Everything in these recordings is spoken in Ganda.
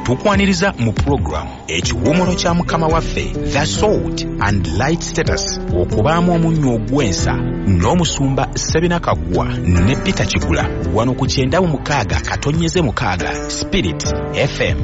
tukwaniriza mu program ekiwumuro kya mukama waffe The Salt and Light Status okubaamu omunnyo ogwensa n'omusumba Sebina Kagwa ne Peter Kigula wano ku 96 katonyeze 6 Spirit FM.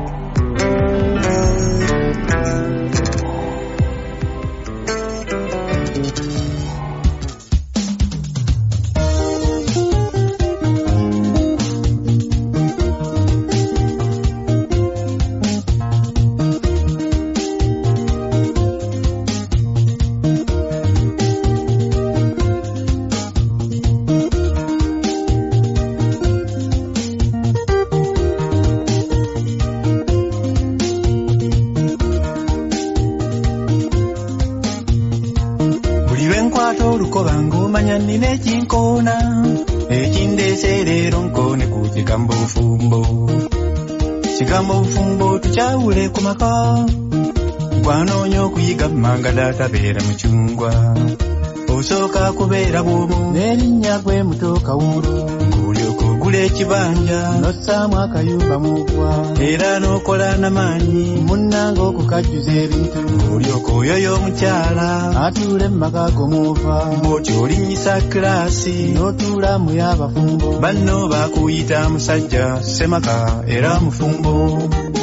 Chaule kumaka Gwanonyo kuyiga mangada tabera mchungwa Osoka kubera bubu Nerinya kwe mutoka wuru Ngulyoko gule kibanja Nosamu akayumba mugwa Era nokola namanyi Munango kukajuze ebintu Ngulyoko yoyo mchala Atule makago muva Mboti olinyisa klasi Notula muyaba fumbo Bano bakuyita musajja Semaka era mufumbo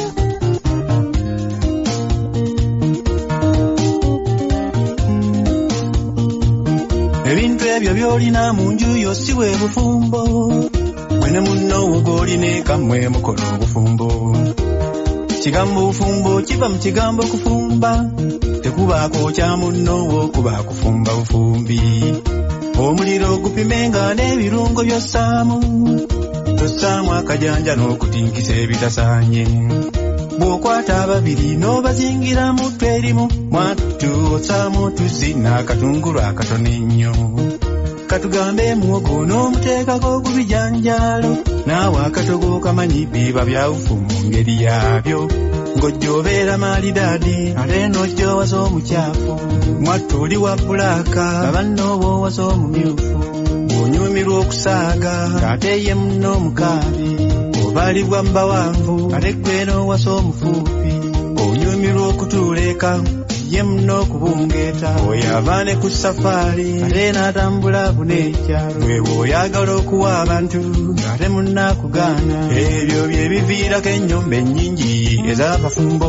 Ebintu ebyo byolina munju yo siwe bufumbo Mwene munno ugolina kamwe mukono bufumbo Kigambo bufumbo kiva mu kigambo kufumba Tekubaako kya munno kuba kufumba bufumbi Omuliro gupimenga n'ebirungo by'ossaamu Tossaamu akajanja n'okutinkisa ebitasaanye Bw'okwata ababiri n'obazingira mu twerimu Mwattu ossaamu tuzzi n'akatungulu akatono ennyo Katugambe muwogo n'omuteekako ku bijanjaalo Naawe akatogo kamanyi biba bya bufu mu ngeri yaabyo Ng'ojja obeera maalidaadi ate n'ojja owasa omukyafu Mwattu oli wa bbulaaka banno b'owasa omumyufu Bw'onyumirwa okusaaga ate ye munno omukaabi Obalibwa mbawanvu ate gwe n'owasa omufuupi Onyumirwa okutuula eka ye munno okubungeeta Oyo avaane ku safaari ate n'atambula buneekyalo Gwe bw'oyagala okuwa abantu ate munnakugaana Ebyo bye biviirako ennyumba ennyingi ez'abafumbo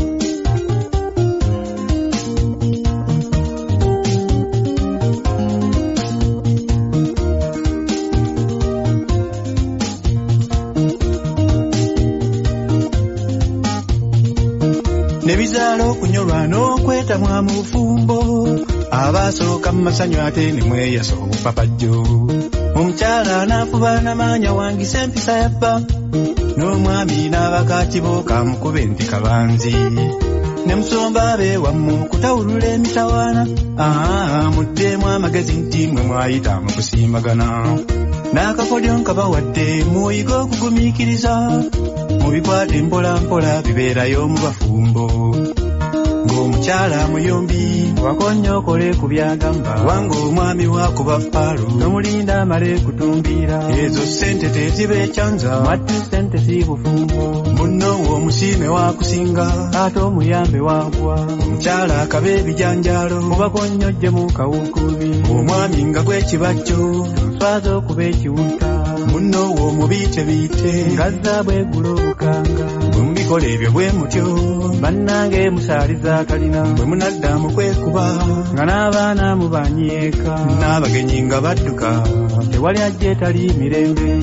Nebizaala okunyolwa n'okwetamwa mu bufumbo Abasooka mu masanyu ate ne mweyasa obupapajjo Omukyala n'afuba n'amaanya wangisa empisa yabba N'omwami n'abakaatibo kamukube nti kabanzi Ne musomba abeewammu kutawulula emitawaana Muddemu amagezi nti mwe mwayita mu kusiimagana N'akakodyo nkabawadde muyiga okugumiikiriza Mubikwate mpola mpola bibeerayo mu bafumbo Ng'omukyala muyombi wakonyokole ku byagamba Wanga omwami wakuba faalu Tomulinda amale kutumbiira Ezo ssente teziba ekyanza Mwattu ssente si bufumbo Munno omusiime wakusinga Ate omuyambe wagwa Omukyala akaba ebijanjaalo Mubakonyojje mu kawukubi Omwami nga gw'ekibajjo Nswaza okuba ekiwuta Munno omubiite Ngazza bwegula obukanga Bwe mubikola ebyo bwe mutyo Bannange musaaliza akalina Bwe munadda mu kwekuba Nga n'abaana mubanyiyeeka N'abagenyi nga badduka Tewali ajja etali mirembe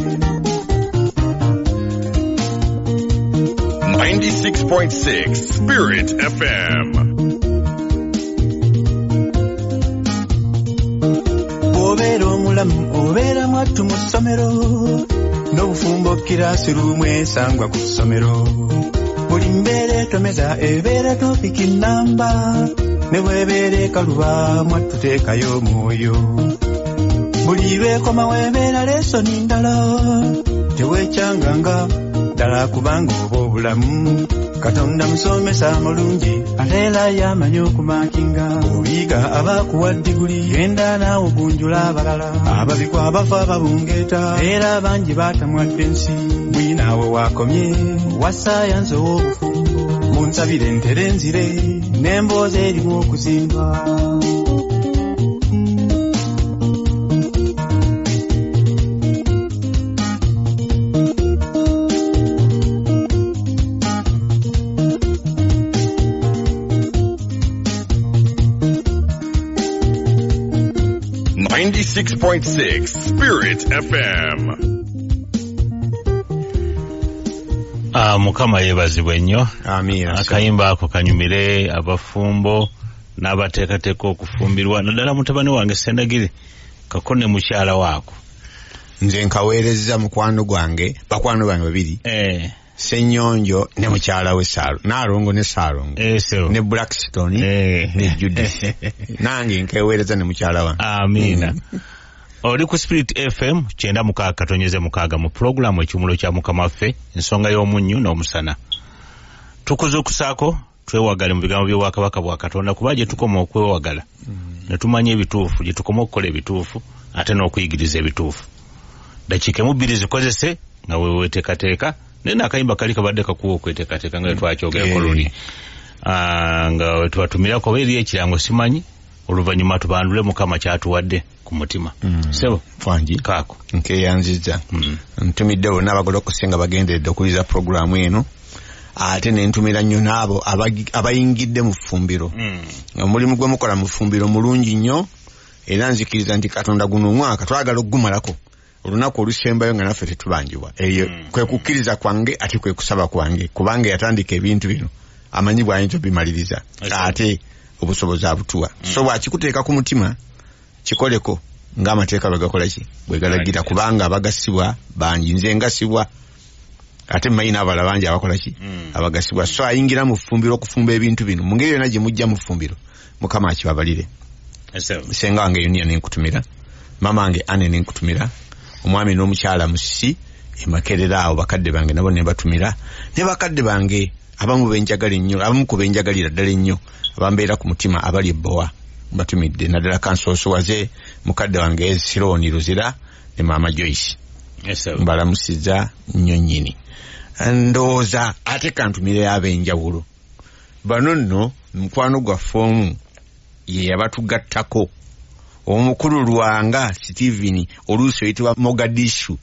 96.6 Spirit FM. Obeera omulamu obeera mwattu mu ssomero N'obufumbo kiraasi lumu esangwa ku ssomero Buli mbeera etomeza ebeera topiki nnamba Ne bw'ebeera ekaluba mwattu teekayo omwoyo Buli lwekoma weebeera lesoni ndala Teweekyanganga ddala kubanga oba obulamu Katonda musomesa mulungi ate era yamanyi okumakinga oyiga abakuwa diguli genda naawe ogunjula abalala ababikwa abafa babungeeta era bangi batamwadde ensi bwinaawe wakomye wasayansi ow'obufumbo munsabire entere enzire n'emboozi erimu okuzimba Spirit FM. Mukama yebazibwe nnyo. Amina. Akayimba ako kanyumire abafumbo n'abateekateeka okufumbirwa naddala mutabani wange Sendagiri kakone mukyala waako. Nze nkaweereza mukwano gwange bakwano bange babiri. Senyonjo ne mukyala we Salo Nalongo ne Salongo ne Blackstone ne Judith nange nkeweereza ne mukyala wa. Amina. Oli ku Spirit FM 96.6 mu programu ekimululo kya Mukama waffe ensonga y'omunnyu n'omusana. Tukuzukusaako twewagale mu bigambo by'obwakabaka bwa Katonda kuba gye tukoma okwewagala ne tumanya ebituufu gye tukoma okukola ebituufu ate n'okuyigiriza ebituufu. Dakiika mu bbiri zikozese nga weeteekateeka nena akayimba kali kabadde kakuwa okweteekateeka nga twakyogerako luli nga twatumirako oba eri ekirango simanyi oluvannyuma tubandule Mukama kyatuwadde ku mutima. Sebo Fanji kaako nkeyanziza ntumidde bonna abagala okusenga bagenderedde okuliza programu eno ate nentumira nnyo n'abo abayingidde mu ffumbiro. Omulimu gwe mukola mu ffumbiro mulungi nnyo era nzikiriza nti Katonda guno omwaka twagala okugumalako olunaku olusembayo nga naffe tetubanjibwa. Eyo kwe kukkiriza kwange ate kwe kusaba kwange kubanga yatandika ebintu bino amanyi bw'ayinza obimaliriza ate obusobozi abutuwa. So bw'akikuteeka ku mutima kikoleko ng'amateeka bagakola ki bwe galagira kubanga abagasibwa bangi nze ngasibwa ate mmanyi n'abala bangi abakola ki abagasibwa. So ayingira mu ffumbiro okufumba ebintu bino mu ngeri yonna gye mujja mu ffumbiro Mukama akibabalire. Senga wange Yunia nenkutumira mama wange Anne nenkutumira omwami n'omukyala Musisi emakerera awo bakadde bange nabo ne batumira ne bakadde bange abamu benjagala ennyo abamu ku benjagalira ddala ennyo abambeera ku mutima abali ebbowa batumidde naddala kansooso waze mukadde wange Sironi Ruzira ne mama Joyce mbalamusiza nnyo nnyini ndowooza ate kantumire ab'enjawulo bano nno mukwano gwaffe omu ye yabatugattako omukulu Lwanga Steven oluusi oyitibwa Mogadishu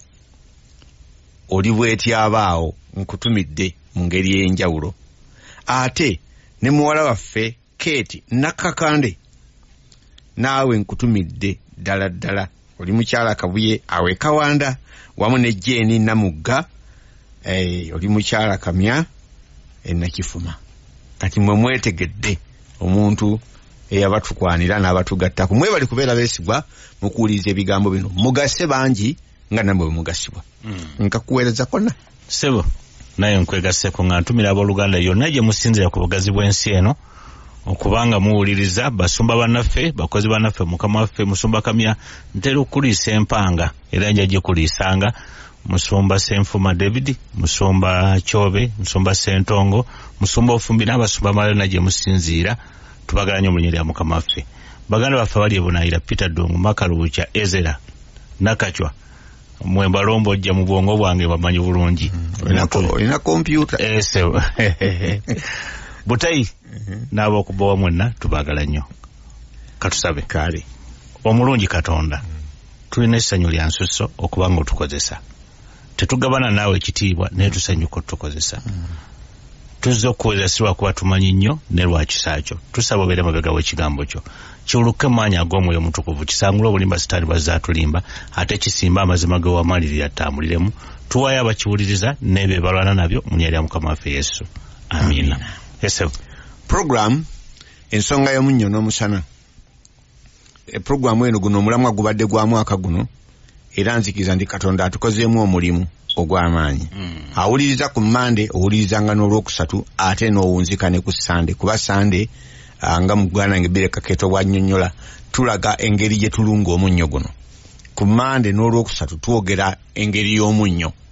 oli bwetyabaawo nkutumidde mu ngeri y'enjawulo ate ne muwala waffe Kate Nakakande naawe nkutumidde ddala ddala oli mukyala Kabuye awe Kawanda wamu ne Jeni Namugga oli mukyala Kamya Nakifuma kati mwe mwetegedde omuntu eyabatukwanira n'abatugatta kumwe bali kubeera beesigwa mu kuwuliriza ebigambo bino mugase bangi nga namwe mugasibwa. Nkakuweereza konna Sebo naye nkwegaseko nga ntumira abooluganda yonna gye musinzira ku bugazi bw'ensi eno okubanga muwuliriza basumba bannaffe bakozi bannaffe Mukama waffe Musumba Kamya ntera okuliisa empanga era nja gikuliisanga Musumba Senfuma David Musumba Chobe Musumba Sentongo Musumba Ofumbi n'abasumba amalala gye musinziira tubagala nnyo mu linnya lya Mukama waffe. Baganda baffe bali ebunaayira Peter Dungu Makalucha Ezera Nakachwa Mwemba Lombo ojja mu bwongo bwange bamanyi bulungi olina kompyuta Butayi n'ab'okubowa mwenna tubagala nnyo. Katusabe kale omulungi Katonda tulina essanyu lya nsusso okubanga otukozesa tetugabana naawe ekitiibwa naye tusanyuka otukozesa tuzze okukozesebwa kuba tumanyi nnyo ne lwakisa kyo tusaba obeere mabega w'ekigambo kyo kiwuluke maanyi ag'omwoyo mutukuvu kisangule obulimba sitaani bazzaatulimba ate kisimba amazima ge wamalirira atambuliremu tuwayo abakiwuliriza n'ebyo balwana nabyo mu linnya lya Mukama waffe Yesu amina. Yesu program ensonga y'omunnyo n'omusana programu eno guno omulamwa gubadde gwa mwaka guno era nzikiriza ndi Katonda atukozeemu omulimu ogw'amaanyi. Awuliriza ku Mande owulirizanga n'olwokusatu ate n'owunzika ne ku Sande kuba Sande nga mugwana ngebire kaketo bwannyonnyola tulaga engeri gye tulunga omunnyo guno. Ku Mande n'olwokusatu twogera engeri y'omunnyo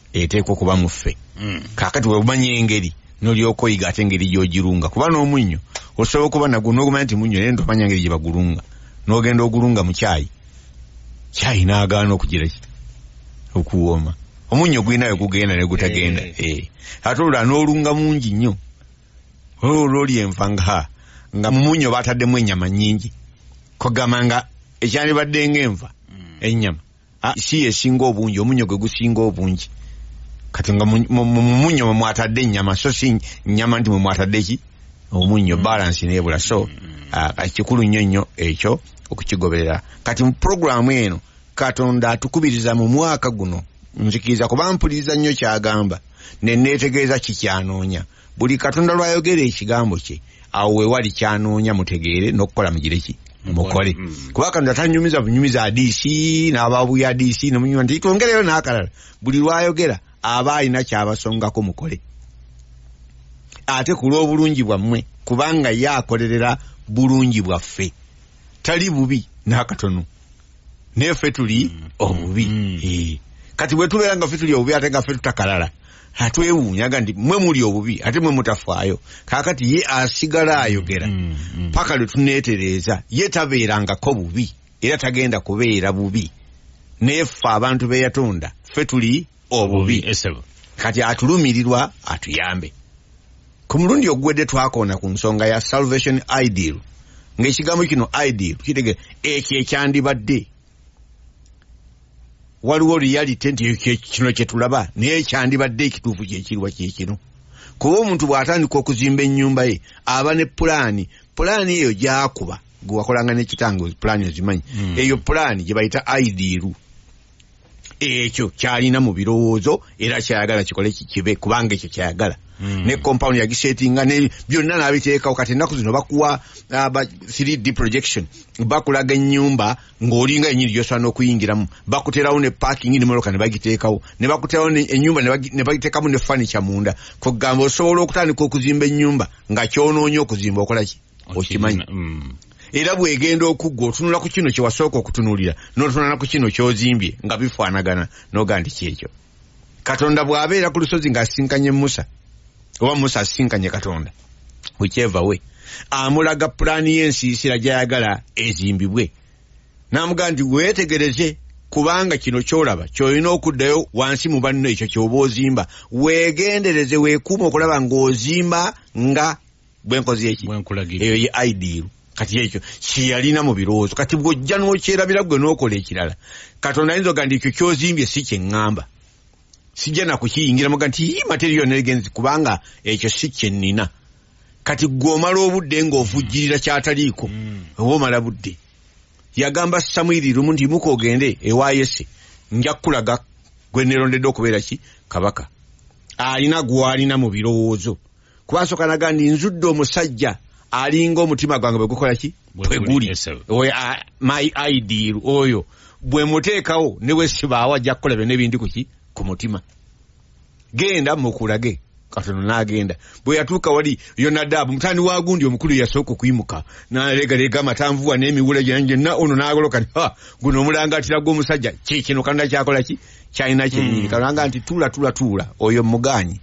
eteekwa okuba muffe. Kaakati weumanya engeri n'olyoka oyiga ate engeri gy'ogirunga kuba n'omunnyo osobola okuba nagwo n'okumanya nti munnyo naye ntomanya engeri gye bagulunga n'ogenda ogulunga mu caayi n'agaana okugiraki okuwooma. Omunnyo gwinayo gugenda ne gutagenda. Ate olulala n'olunga mungi nnyo olwoli enva nga mu munnyo baataddemu ennyama nnyingi kogamba nga ekyandibadde ng'enva ennyama si esinga obungi, omunnyo gwe gusinga obungi. Kati nga mu munnyo mwe mwatadde ennyama so si nnyama nti mwe mwatadde ki omunnyo, balance neebula. So kikulu nnyo ekyo okukigoberera. Kati mu programu eno Katonda atukubiriza mu mwaka guno nzikiriza kuba mpuliriza nnyo kyagamba ne neetegeeza kikyanoonya. Buli Katonda lwayogera ekigambo kye awo wewali kyanoonya mutegeere n'okukola mugireki mukole. Kuba Katonda tanyumiza bunyumiza adiisi n'ababuya adiisi nemunyuma nti twongereyo n'akalala. Buli lwayogera aba alina kyabasongako mukole. Ate ku lw'obulungi bwammwe kubanga ye akolerera bulungi bwaffe, tali bubi n'akatono, naye ffe tuli obubi. Kati bwe tubeera nga ffe tuli obubi ate nga ffe tutakalala atwewuunyaga nti mwe muli obubi ate mwe mutafaayo. Kaakati ye asigala ayogera paka lwe tuneetereeza. Ye tabeerangako bubi era tagenda kubeera bubi, naye ffe abantu be yatonda ffe tuli obubi. Kati atulumirirwa atuyambe. Ku mulundi ogwedde twakoona ku nsonga ya salvation ideal, ng'ekigambo kino ideal tukitegeera ekyo ekyandibadde. Waliwo reality nti kino kye tulaba naye ekyandibadde ekituufu kyekiriwa kyekino. Kuba omuntu bw'atandika okuzimba ennyumba ye aba ne pulaani eyo gy'akuba gwe wakolanga n'ekitange pulaani ozimanyi. Eyo pulaani gye bayita ideal. Ekyo kyalina mu birowoozo era kyayagala kikole kibe kubanga ekyo kyayagala. Ne compound yagisetinga ne byonna n'abiteekawo. Kati ennaku zino bakuwa 3D projection, bakulaga ennyumba ng'olinga ennyini gy'osobola n'okuyingiramu, bakuterawo ne parking n'emmotoka ne bagiteekawo, ne bakuterawo ennyumba ne bagiteekamu ne furniture munda. Kugamba osobola okutandika okuzimba ennyumba nga kyonoonya okuzimba okola ki okimanyi. Era bw'egenda okuggwa otunula ku kino kye wasooka okutunuulira n'otunula ku kino ky'ozimbye nga bifaanagana n'oga nti kyekyo. Katonda bw'abeera ku lusozi ng'asinkanye Musa oba Musa asinkanye Katonda, whichever way, amulaga pulaani y'ensiisira gy'ayagala ezimbibwe. N'amugamba nti weetegereze kubanga kino ky'olaba ky'olina okuddayo wansi mu banno ekyo ky'oba ozimba. Weegendereze weekuuma okulaba ng'ozimba nga bwenkozi eki eyo ye ideal. Kati ekyo kyeyalina mu birowoozo. Kati bw'ojja n'okyerabira gwe n'okola ekirala, Katonda ayinza okugamba nti ekyo ky'ozimbye si kye ŋŋamba, sijja na kukiyingiramu nti material negenzi kubanga ekyo si kye nnina. Kati gw'omala obudde ng'ovujjirira kyataliiko oba omala budde. Yagamba Samwiri lumu nti muka ogende ewa Yese nja kukulaga gwe neerondedde okubeera ki kabaka. Alina gw'alina mu birowoozo. Kuba nsooka naga ndi nzudde omusajja alinga omutima gwange bwe gukola ki bwe guli. My ideal oyo bwe muteekawo ne wesibaawo ajja kukola byonna ebindi kuki ku mutima. Genda mukulage. Katonda n'agenda. Bwe yatuuka wali Yonadabu mutani wa gundi omukulu yasooka okuyimuka n'alegalega amatanvuwa n'emiwula gyonna ono n'agoloka nti guno omulangatira gw'omusajja kino Katonda kyakola ki kyalina kyennyini. Katonda nti tuula oyo mugaanyi.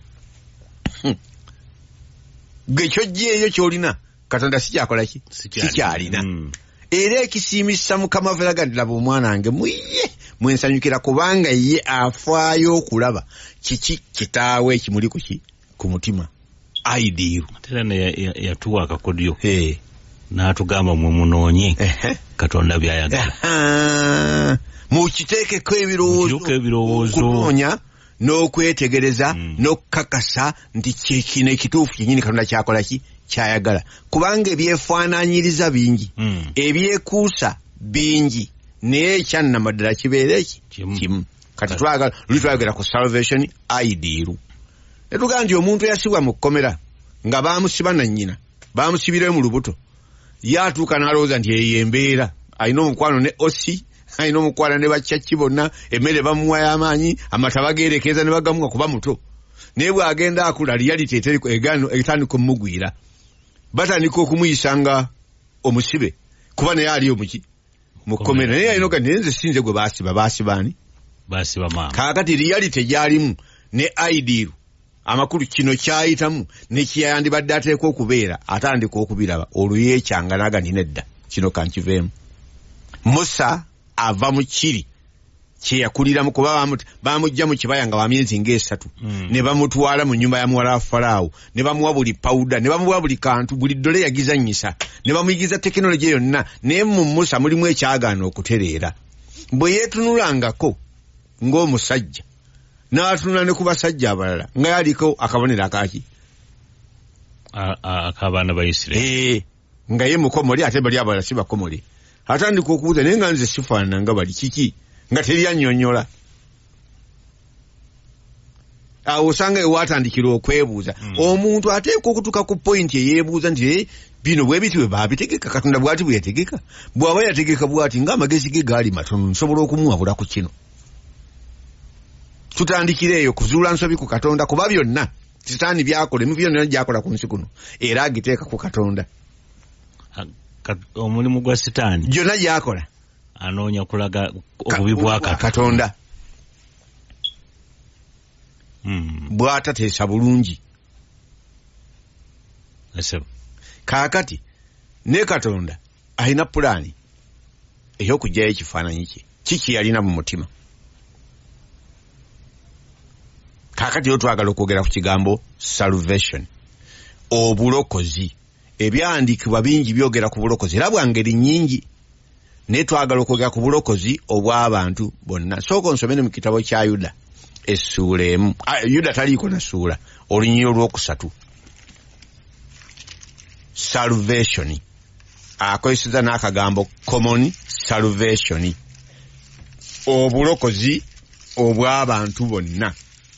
Gwe kyojja eyo ky'olina Katonda si kyakola ki si kyalina. Era ekisiimisa Mukama velaga nti laba omwana wange muye mwensanyukira kubanga ye afaayo okulaba kiki kitaawe ekimuli kuki ku mutima. Ideal. Tera yatuwa akakodyo n'atugamba mwe munoonye Katonda by'ayagala. Mukiteekeko ebirowoozo kunoonya n'okwetegereza n'okukakasa nti kino ekituufu kyennyini Katonda kyakola ki kyayagala. Kubanga ebyefaanaanyiriza bingi, ebyekuusa bingi, naye ekyannamaddala kibeera eki kimu. Kati twayogera ku salvation ideal. Netugamba nti omuntu eyasibwa mu kkomera nga baamusiba na nnyina baamusibirayo mu lubuto, yaatuuka n'alowooza nti eyo embeera, alina omukwano ne osi, alina omukwano ne bakyaki bonna, emmere bamuwa y'amaanyi, amata bageerekeeza ne bagamuwa kuba muto. Naye bw'agenda akula reality etandika omugwira, batandika okumuyisanga omusibe kuba naye ali omuki mu kkomera. Naye alina oga nze sinze gwe baasiba ani? Baasiba maama. Kaakati reality gy'alimu ne Aidiru amakulu kino kyayitamu ne kiyandibadde ateekwa okubeera atandika okubiraba oluyeekyanganaga ninedda kino kankiveemu. Musa ava mu kiri kye yakuliramu kuba bamujja mu kibaya nga wa myezi ng'esatu ne bamutwala mu nnyumba ya muwala wa Falaawo ne bamuwa buli pawuda ne bamuwa buli kantu buli ddole yagizannyisa ne bamuyigiza tekinologiya yonna naye mu Musa mulimu ekyagaana okutereera. Bwe yeetunulangako ng'omusajja n'atunula ne ku basajja abalala nga yaliko akabonero akaki akabaana ba Isirayiri nga ye mukomole ate bali abalala si bakomole. Atandika okubuuza naye nga nze sifaanana nga bali kiki nga teryannyonnyola. Awo osanga ewatandikira okwebuuza omuntu ateekwa okutuuka ku pointi eyeebuuza nti bino bwe biti bwe baabitegeka Katonda bw'ati bwe yategeka bw'aba yategeka bw'ati ng'amagezi ge gaali matono nsobola okumuwabula ku kino. Tutandikire eyo kuzuula nsobi ku Katonda kuba byonna Sitaani byakola emu byonna gyakola ku nsi kuno era agiteeka ku Katonda. Omulimu gwa Sitaani gyonna gyakola anoonya kulaga obubi bwa Katonda. Bw'atateesa bulungi. Kaakati ne Katonda alina pulaani ey'okugyayo ekifaananyi kye kiki yalina mu mutima. Kaakati yo twagala okwogera ku kigambo salvation, obulokozi. Ebyawandiikibwa bingi byogera ku bulokozi era bwa ngeri nnyingi naye twagala okwogera ku bulokozi obw'abantu bonna. Sooka onsome ne mu kitabo kya Yuda essuula emu. Yuda taliiko na ssuula, olunyiriri olwokusatu. Salvation akozeseza n'akagambo common salvation, obulokozi obw'abantu bonna,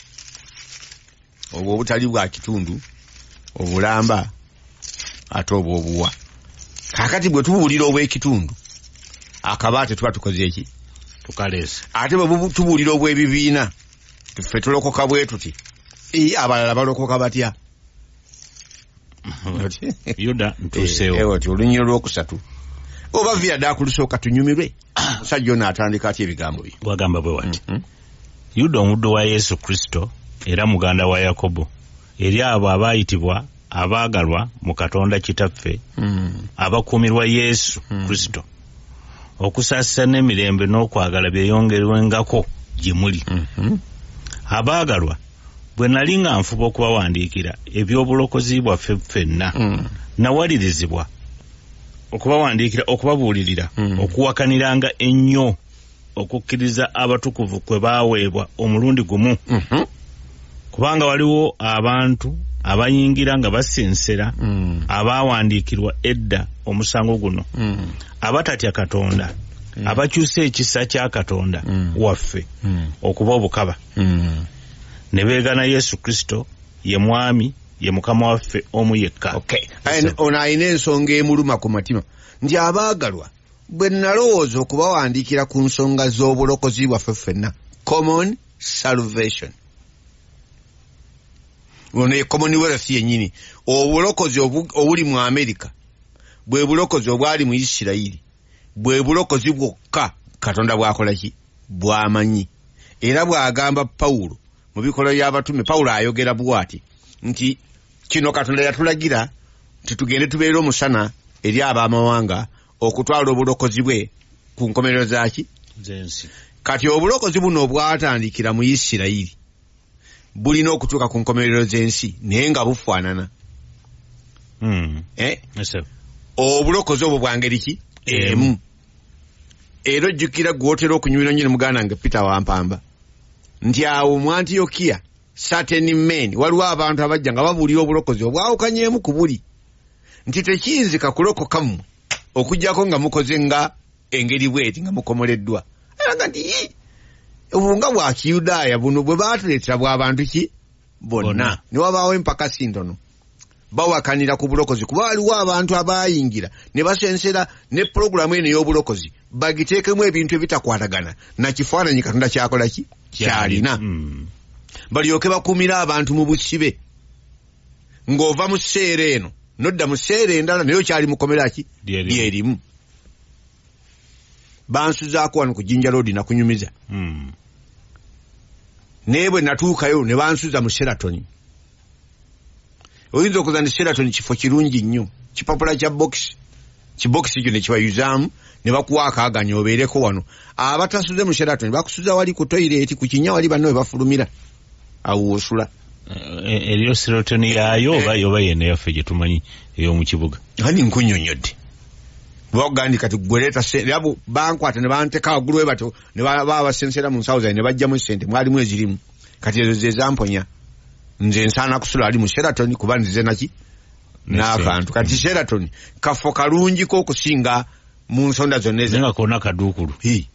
obwo obutali bwa kitundu, obulamba ate obw'obuwa. Kaakati bwe tubuulira obw'ekitundu akabaate tuba tukoze eki? Tukaleesa. Ate bwe tubuulira obw'ebibiina ffe tulokoka bwe tuti abalala balokoka batya? Yuda ntuuseewo oti olunyiriri olwokusatu oba vyadde akulusooka tunyumirwe. Musajja ono atandika atya ebigambo bye? bwagamba bwe wati Yuda omuddu wa Yesu Kristo era muganda wa Yakobo, eri abo abaayitibwa abaagalwa mu Katonda Kitaffe abakuumirwa Yesu Kristo, okusaasira n'emirembe n'okwagala byeyongerwengako gye muli. Abaagalwa, bwe nali nga nfuba okubawandiikira eby'obulokozi bwaffe ffenna, nawalirizibwa okubawandiikira okubabuulirira okuwakaniranga ennyo okukkiriza abatukuvu kwe baaweebwa omulundi gumu. Kubanga waliwo abantu abayingira nga basensera abaawandiikirwa edda omusango guno, abatatya Katonda, abakyusa ekisa kya Katonda waffe okuba obukaba, ne beegana Yesu Kristo ye mwami ye mukama waffe omu yekka. Ono alina ensonga emuluma ku mutima nti abaagalwa, bwe nalowooza okubawandiikira ku nsonga z'obulokozi bwaffe ffenna, common salvation. Ono ye Commonwealth yennyini, obulokozi obuli mu Amerika bwe bulokozi obwali mu Isirayiri, bwe bulokozi bwokka Katonda bwakola ki? Bwamanyi. Era bw'agamba Pawulo mu bikolwa by'abatume, Pawulo ayogera bw'ati nti kino Katonda yatulagira nti tugende tubeere omusana eri ab'amawanga okutwala obulokozi bwe ku nkomerero zaki? Z'ensi. Kati obulokozi buno obwatandikira mu Isirayiri bulina okutuuka ku nkomerero z'ensi naye nga bufaanana. Obulokozi obwo bwa ngeri ki? Emu. Era ojjukira gw'otera okunyumira nnyo ne muganda wange Peter Wampamba nti awo mu Antiokia certain men waliwo abantu abajja nga babuulira obulokozi obwawukanyeemu ku buli, nti tekiyinzika kulokoka mmwe okuggyako nga mukoze nga engeri bweti nga mukomoleddwa. Alaga nti obunga bwa Kiyudaaya buno bwe baatuleetera bw'abantu ki? Bonna. Ne wabaawo empakasi ntono bawakanira ku bulokozi kuba waliwo abantu abayingira ne basensera ne pulogulamu eno y'obulokozi bagiteekemu ebintu ebitakwatagana na kifaananyi Katonda kyakola ki? Kyalina. Balyoke bakuumira abantu mu busibe ng'ova mu sseera eno nodda mu sseera endala naye okyali mukomera ki? Lyerimu. Bansuzaako wano ku Jinja Road na kunyumiza naye bwe natuukayo ne bansuza mu Sheraton. Oyinza okuza ne Sheraton kifo kirungi nnyo, kipapula kya box, kibokisi kyo ne kibayuzaamu ne bakuwa akaaganya obeereko wano. Abatasuze mu Sheraton bakusuza wali ku toilet ku kinya wali banno we bafulumira awo osula. Eriyo Sheraton yaayo oba yene yaffe gye tumanyi ey'omu kibuga. Hani nkunnyonnyodde. Bwagandi kati gweleta yabo bankwata ne banteka agulu we bato ne baba sensera mu nsawo zaine ne bajjamu sente mwali mwezi limu. Kati ezo ze zamponya. Nze nsana kusula ali mu Sheraton kuba nzize naki n'akantu. Kati Sheraton kafo kalungi ko okusinga mu nsonda zonna ezo. Nenga kona kaduukulu.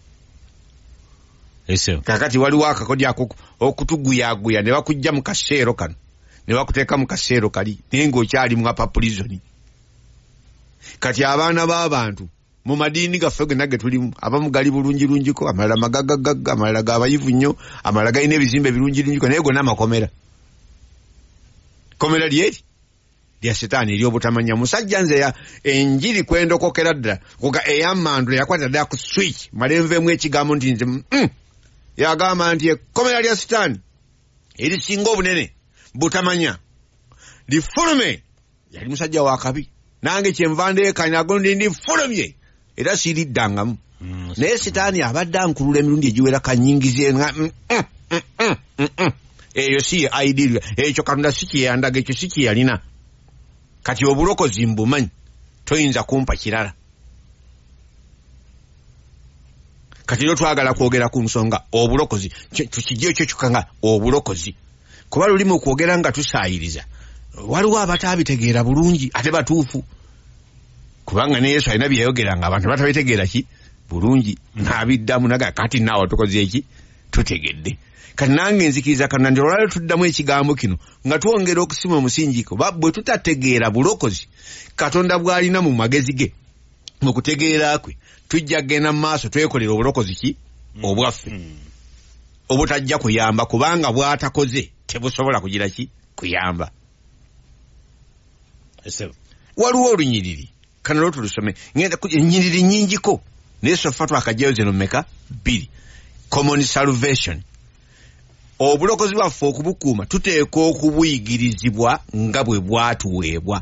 Ese. Kakati waliwo akakodi ako okutuguyaguya ne bakujja mu kaseero kano. Ne bakuteeka mu kaseero kali naye ng'okyali mu apa prison. Kati abaana b'abantu mu madiini gaffe ge nage tulimu abamu gali bulungi ko amalala magagagagga amalala gabayivu nnyo amalala galina ebizimbe birungi ko naye gonna amakomera. Komera lyeri lya setaani ery'obutamanya. Musajja nze ya enjiri kwendokokera ddala kuga ey'amandula yakwata ddala ku switch malenveemu ekigambo nti nze yagamba nti ekkomera lya setaani erisinga obunene butamanya lifulume. Yali musajja wa kabi. Nange kyenvandeekanya agondi ndi fulumye era siiriddangamu. Naye setaani abadde ankulula emirundi egiwera kanyingize eyo si ideal. Ekyo Katonda si kyeyandaga, ekyo si kyeyalina. Kati obulokozi mbumanyi toyinza kumpa kirala. Kati lero twagala kwogera ku nsonga obulokozi tukijjo ekyo kyokanga obulokozi kuba luli mu kwogera nga tusaayiriza. Waliwo abataabitegera bulungi ate batuufu kubanga ne Yesu alina byeyogeranga abantu batabitegeera ki bulungi n'abiddamu naga kati naawe tukoze eki tutegedde. Kati nange nzikiriza Katonda nti olwaleero tuddamu ekigambo kino nga twongera okusima omusinjiko bwe tutategeera bulokozi Katonda bw'alina mu magezi ge mu kutegeera kwe tujja genda mu maaso twekolera obulokozi ki obwaffe obutajja kuyamba kubanga bw'atakoze tebusobola kugira ki kuyamba. Waliwo olunyiriri kano lwo tulusome ngenda ennyiriri nnyingiko naye sofa twakajjayo zino mmeka 2 common salvation. Obulokozi bwaffe okubukuuma tuteeka okubuyigirizibwa nga bwe bwatuweebwa.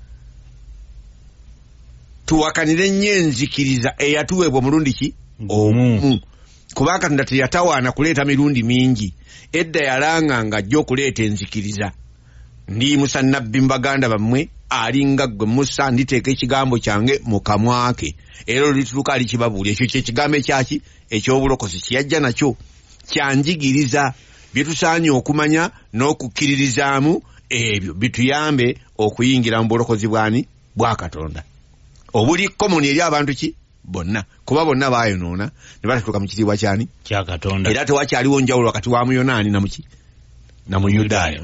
Tuwakanire nnyo enzikiriza eyatuweebwa mulundi ki omu kuba Katonda teyatawaana kuleeta mirundi mingi. Edda yalanganga ajja okuleeta enzikiriza. Ndiyimusa nnabbi mu baganda bammwe alinga ggwe Musa nditeeka ekigambo kyange mu kamwa ke era olituuka alikibabuulya. Ekyo kyekigambo ekyaki eky'obulokozi kiyajja nakyo kyanjigiriza bye tusaanye okumanya n'okukkiririzaamu ebyo bituyambe okuyingira mu bulokozi bwani bwa Katonda obuli komoni eri abantu ki bonna kuba bonna baayonoona ne batatuuka mu kitiibwa kyani kya Katonda era tewakyaliwo njawulo wakati wa Muyonaani na Muyudaaya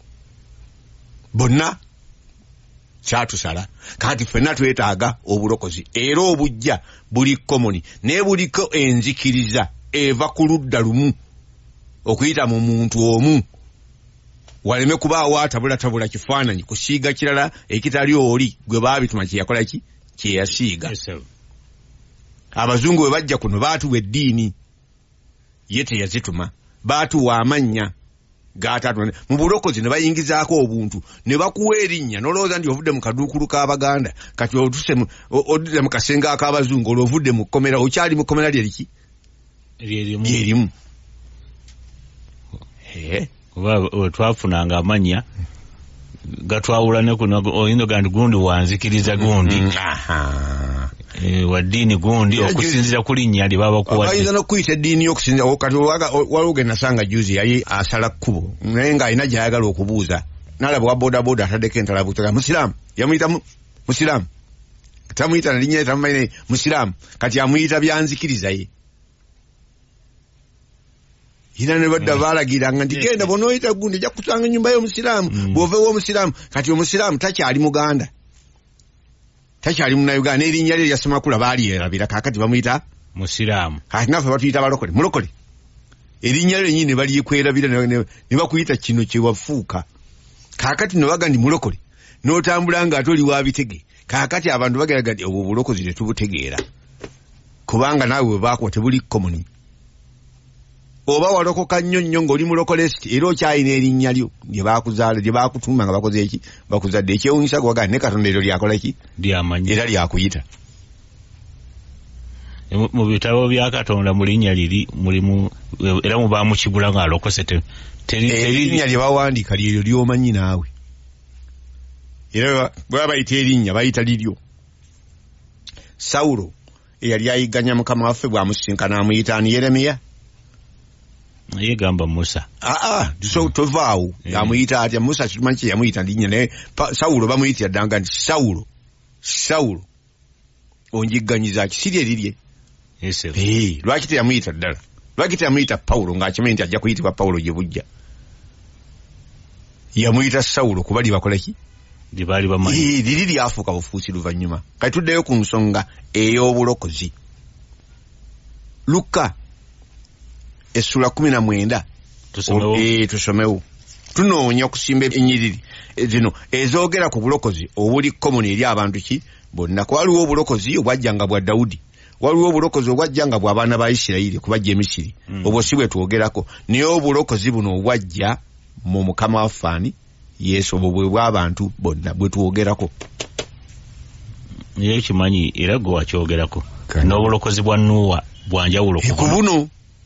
bonna kyatusala. Kati ffenna twetaaga obulokozi era obujja buli komoni naye buliko enzikiriza eva ku ludda lumu okuyita mu muntu omu waleme kubaawo atabulatabula kifaananyi kusiiga kirala ekitali oli gwe baabituma kyeyakola ki kyeyasiiga. Abazungu bwe bajja kuno baatuwa eddiini ye teyazituma baatuwa amannya gatatuna mu bulokozi ne bayingizaako obuntu ne bakuwa erinnya n'olowooza nti ovudde mu kaduukulu k'Abaganda kati odudde mu kasenge ak'Abazungu olwovudde mu kkomera okyali mu kkomera lyeriki lyerimu. Kuba twafunanga amannya gatwawula ne kuno oyinza gandi gundi wanzikiriza gundi wa ddiini gundi okusinziira ku linnya lye baba kuwadde. Bayinza n'okuyita eddiini y'okusinziira kati waliwo ge nasanga juzi yali asala kkubo naye ng'alina gy'ayagala okubuuza n'alaba wa boodabooda ataddeko entalabuuta musiraamu yamuyita musiraamu tamuyita na linnya lye tamumanyi musiraamu kati amuyita byanzikiriza ye. Ina ne badda balagiranga nti genda bonoyita gundi ja kusanga ennyumba y'omusiraamu bw'oveewo omusiraamu kati omusiraamu takyali Muganda takyali Munnayuganda n'erinnya lye lyasemakula baalyerabira kaakati bamuyita musiraamu. Kati naffe batuyita balokole mulokole erinnya lye lennyini ne balyekwerabira ne bakuyita kino kye wafuuka. Kaakati ne baga ndi mulokole n'otambula ng'ate oli wa bitege. Kaakati abantu bageraga nti obwo bulokozi tetubutegeera kubanga naawe bwe baakuwa tebuli komoni. oba walokoka nnyo ng'oli mulokolesiti era okyalina erinnya lyo lye baakuzaala lye baakutuuma nga bakoze eki bakuzadde ekyewuunyisa gwaga ne Katonda eryo lyakola ki lyamanyi era lyakuyita mu bitabo bya Katonda mu linnya liri mulimu era mubaamu kibula ng'alokose erinnya lye bawandiika lyeryo lyomanyi naawe era bwe bayita erinnya bayita liryo. Sawulo eyali ayigganya mukama waffe bw'amusinkana amuyita ani Yeremiya yegamba Musa so tovaawo amuyita atya Musa kimanyi kye yamuyita linnya naye Sawulo bamuyitira ddanga nti Sawulo onjigganyiza kisiri erirye lwaki teyamuyita ddala lwaki teyamuyita Pawulo ng'akimanyi nti ajja kuyitibwa Pawulo gye bujja yamuyita Sawulo kuba libakola ki libaali bamanyi liri lyafuuka bufuusi luvannyuma kati tuddeyo ku nsonga ey'obulokozi. Luka essula 19 tusomewo tunoonya okusimba ennyiriri zino ezoogera ku bulokozi obuli komoni eri abantu ki bonna. Waliwo obulokozi obwajjanga bwa Dawudi, waliwo obulokozi obwajjanga bw'abaana ba Isirayiri kubajja e Misiri obwo si bwe twogerako, naye obulokozi buno obwajja mu mukama waffe Yesu obwo bwe bw'abantu bonna bwe twogerako. Naye kimanyi era gwe wakyogerako n'obulokozi bwa Nuuwa bwanjawulo ku buno.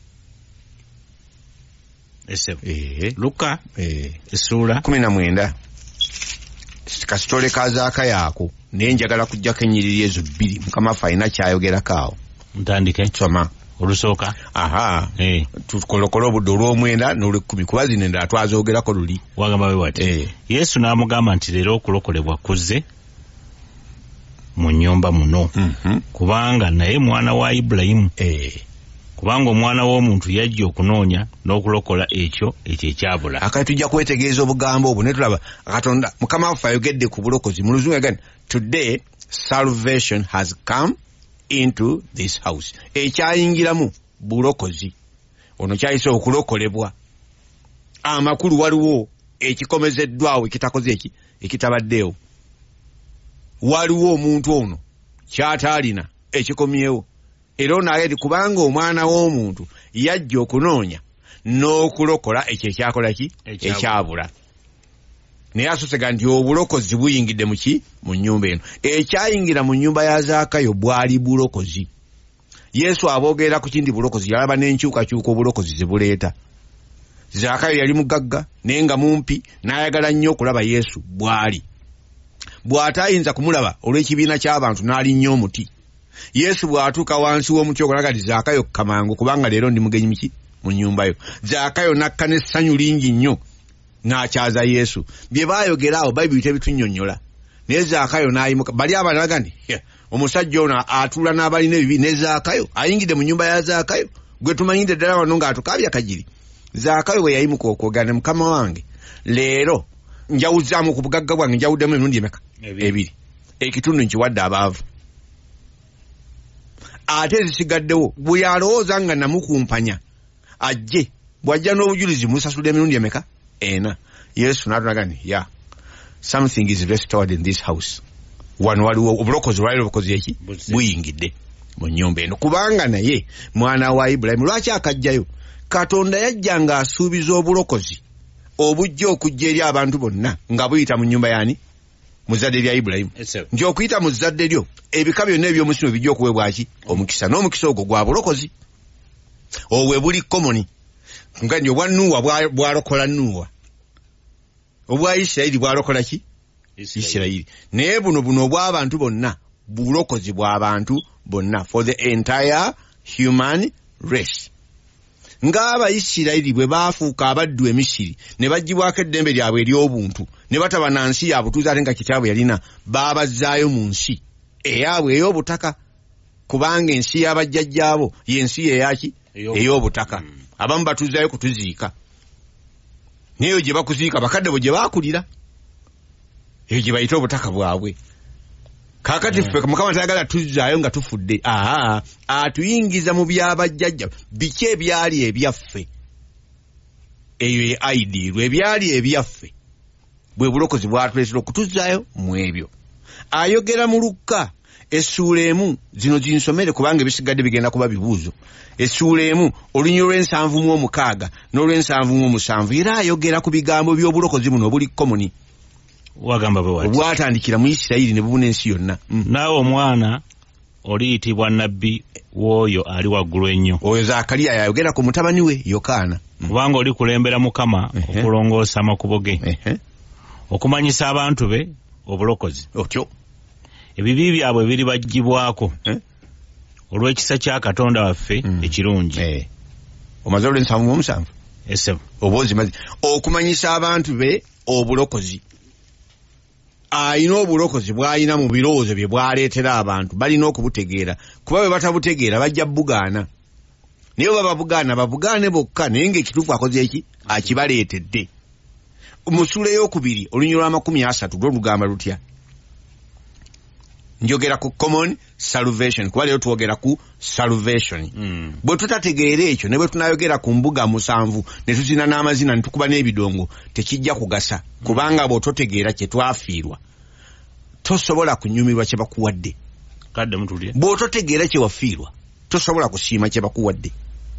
Luka essula 19 kasitole ka Zaakaya ako naye njagala kujjako ennyiriri ezo bbiri mukama waffe alina kyayogerako awo. Ntandike soma olusooka tukolokola obudde olw'omwenda n'olw'ekkumi kuba zino endala twazoogerako luli. Wagamba bwe bati Yesu n'amugamba nti leero okulokolebwa kuzze mu nnyumba muno kubanga naye mwana wa Ibulayimu kubanga omwana w'omuntu yajja okunoonya n'okulokola ekyo ekyabula. Akati tujja kwetegereza obugambo obwo ne tulaba Katonda mukama waffe ayogedde ku bulokozi mu Luzungu again today salvation has come into this house. Ekyayingiramu bulokozi ono kyayise okulokolebwa. Amakulu waliwo ekikomezeddwawo ekitakoze eki ekitabaddeewo. Waliwo omuntu ono kyataalina ekikomyewo era onaagedi kubanga omwana w'omuntu yajja okunoonya n'okulokola ekyo ekyakola ki ekyabula. Naye asosega nti obulokozi buyingidde mu ki mu nnyumba eno. Ekyayingira mu nnyumba ya Zaakayo bwali bulokozi. Yesu aboogera ku kindi bulokozi yalaba n'enkyukakyuka obulokozi ze buleeta. Zaakayo yali mugagga naye nga mumpi n'ayagala nnyo okulaba Yesu bw'ali. Bw'ataayinza kumulaba olw'ekibiina ky'abantu n'alinnya omuti. Yesu bw'atuuka wansi w'omuti ogulaga nti Zaakayo kamangu kubanga leero ndi mugenyi miki mu nnyumba yo. Zaakayo n'akka n'essanyu lingi nnyo n'akyaza Yesu. Bye baayogera awo Bayibuli tebitunnyonnyola. Naye Zaakayo n'ayimuka. Bali abalaga nti omusajja ono atuula n'abalina ebibi ne Zaakayo ayingidde mu nnyumba ya Zaakayo gwe tumanyidde ddala wano ng'atukaabya kagiri. Zaakayo bwe yayimuka okwogera ne mukama wange leero njawuzzaamu ku bugagga bwange njawuddemu emirundi emeka ebiri ekitundu nkiwadde abaavu ate ezisigaddewo bwe alowooza nga namukumpanya ajje bw'ajja n'obujulizi musasula emirundi emeka ena. Yesu n'atulaga nti something is restored in this house. Wano waliwo obulokozi lwali obukozi eki buyingidde mu nnyumba eno kubanga naye mwana wa Ibulayimu. Lwaki akajjayo? Katonda yajja ng'asuubiza obulokozi obujja okujja eri abantu bonna nga buyita mu nnyumba yani mu zadde lya Ibulayimu. Nti okuyita mu zadde lyo ebika byonna eby'omusimu bijja okuweebwa ki omukisa, n'omukisa ogwo gwa bulokozi obwe buli komoni nga nti obwa Nuuwa bwalokola Nuuwa, obwa Isirayiri bwalokola ki Isirayiri, naye buno obw'abantu bonna bulokozi bw'abantu bonna for the entire human race. Ng'Abayisirayiri bwe baafuuka abaddu e Misiri ne baggyibwako eddembe lyabwe ery'obuntu ne bataba na nsi ya butuuzi ate nga kitaabwe yalina baabazzaayo mu nsi eyaabwe ey'obutaka kubanga ensi y'abajjajjaabo y'ensi eyaki ey'obutaka. Abamu batuuzaayo kutuziika naye gye bakuziika bakadde bo gye baakulira eyo gye bayita obutaka bwabwe. Kaakati ffe Mukama tayagala tuzzaayo nga tufudde. Atuyingiza mu byabajjajja. Biki ebyali ebyaffe? Eyo ye ideal. Ebyali ebyaffe bwe bulokozi bwatuleetera okutuzzaayo mu ebyo. Ayogera mu Luka essuula emu zino zinsomere kubanga ebisigadde bigenda kuba bibuuzo. Essuula emu olunyiri lw'7:6 n'olw'7:7 era ayogera ku bigambo by'obulokozi buno obuli komoni wagamba bwe bwatandikira mu Isirayiri ne bubuna ensi yonna. Naawe omwana oliyitibwa nabbi w'oyo ali waggulu ennyo. Oyo Zakaliya yayogera ku mutabani we Yokaana. Kubanga oli kulembera Mukama okulongoosa amakubo ge, okumanyisa abantu be obulokozi. Otyo ebibi byabwe biribagibwako olw'ekisa kya Katonda waffe ekirungi. Omaze olw'7:7 esebo obozi mazi okumanyisa abantu be obulokozi. Ayina obulokozi bw'ayina mu birowoozo bye bwaleetera abantu balina okubutegeera, kuba bwe batabutegeera bajja bugaana. Naye baba babugaane bokka, naye ng'ekituufu akoze eki akibaleetedde. Mu ssula ey'okubiri olunyiri lw'30 lwo lugamba lutya? Njogera ku common salvation, kuba leero twogera ku salvation. Bwe tutategeera ekyo ne bwe tunayogera ku mbuga 7 ne tuzina n'amazina ne tukuba n'ebidongo tekijja kugasa, kubanga bw'ototegeera kye twafiirwa tosobola kunyumirwa kye bakuwadde. Kadde mutulye bw'ototegeera kye wafiirwa tosobola kusiima kye bakuwadde.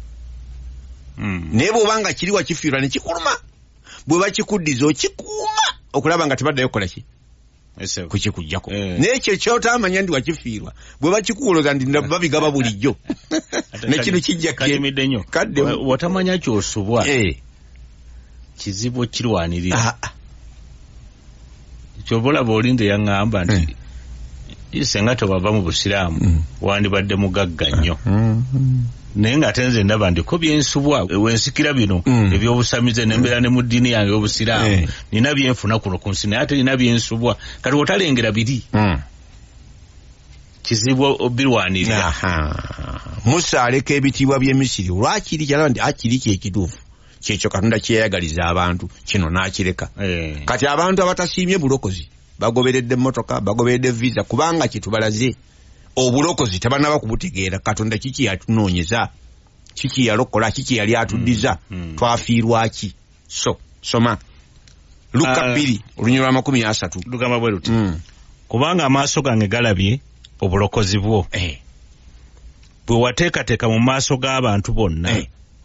Naye bw'obanga kiri wakifiirwa ne kikuluma, bwe bakikuddiza okikuuma okulaba nga tebaddayo kukola ki kukikugjako. Naye ekyo kyotamanya ndi wakifiirwa bwe bakikuwoloza ndi babigaba bulijjo ne kino kijja kalimidde nnyo. Kadde watamanya kyosubwa kizibu kirwanirira. Kyobulaba olinde yaŋŋamba nti senga tewava mu busiraamu wandibadde mugagga nnyo. Naye ng'ate nze ndaba ndiko byensubwa wensikira bino ebyobusamize nembeera ne mu ddiini yange y'obusiraamu nina byenfuna kuno ku nsi, naye ate nina byensubwa. Kati wotalengera biri kizibu birwanirira. Musa aleka ebitiibwa by'e Misiri olwakiri kyalaba nti akiri kyekituufu kyekyo Katonda kyeyagaliza abantu, kino n'akireka. Kati abantu abatasiimye bulokozi bagoberedde emmotoka, bagoberedde visa, kubanga kitubalaze obulokozi tebanaba kubutegeera. Katonda kiki yatunoonyeza, kiki yalokola, kiki yali atuddiza, twafiirwa ki? So soma Luka 2 olunyiri lw'30 lugamba bwe luti kubanga amaaso gange galabye obulokozi bwo bwe wateekateeka mu maaso g'abantu bonna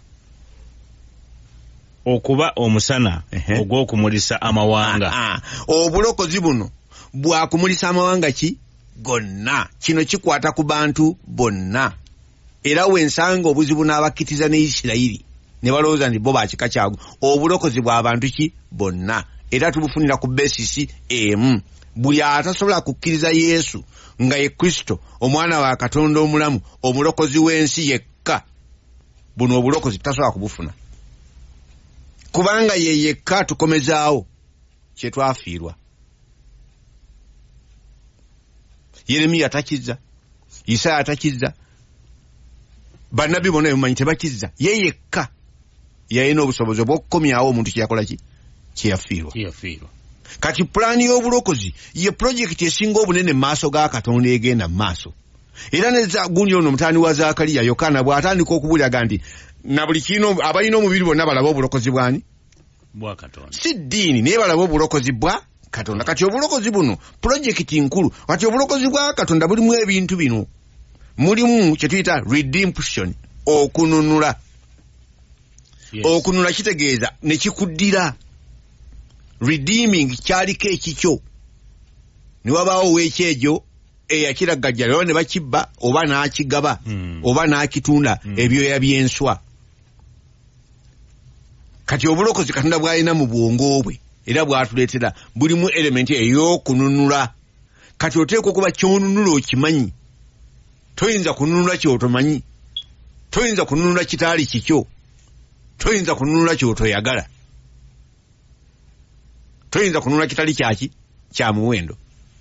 okuba omusana ogw'okumulisa amawanga. Obulokozi buno bwakumulisa amawanga ki gonna. Kino kikwata ku bantu bonna, era wensanga obuzibu n'abakkiriza ne Isirayiri ne balowooza nti bo bakika kyago. Obulokozi bw'abantu ki bonna, era tubufunira ku besisi emu. Buli atasobola kukkiriza Yesu nga ye Kristo omwana wa Katonda omulamu, omulokozi w'ensi yekka, buno obulokozi tasobola kubufuna, kubanga ye yekka tukomezaawo kye twafiirwa. Yeremiya takizza, Isaya takizza, bannabbi bonna emumanyi tebakizza. Ye yekka yalina obusobozi obw'okukomyawo omuntu kyeyakola ki kyeyafiirwa. Kati pulaani y'obulokozi ye pulojekiti esinga obunene mu maaso ga Katonda egenda mu maaso. Era ne gundi ono mutaani wa Zakaliya Yokaana bw'atandika okubuuliraga nti na buli kino abalina omubiri bonna balaba obulokozi bwani bwa Katonda, si ddiini naye balaba obulokozi bwa Katonda. Kati obulokozi buno pulojekiti nkulu. Kati obulokozi bwa Katonda bulimu ebintu bino, mulimu kye tuyita redemption, okununula. Okununula kitegeeza ne kikuddira. Redeeming kyaliko ekikyo, ne wabaawo weekyejo eyakiragajjala ne bakibba oba n'akigaba oba n'akitunda ebyoya by'enswa. Kati obulokozi Katonda bw'alina mu bwongo bwe era bw'atuleetera bulimu elementi ey'okununula. Kati oteekwa okuba ky'onunula okimanyi. Toyinza kununula ky'otomanyi, toyinza kununula kitaali kikyo, toyinza kununula ky'otoyagala, toyinza kununula kitali kyaki kya muwendo.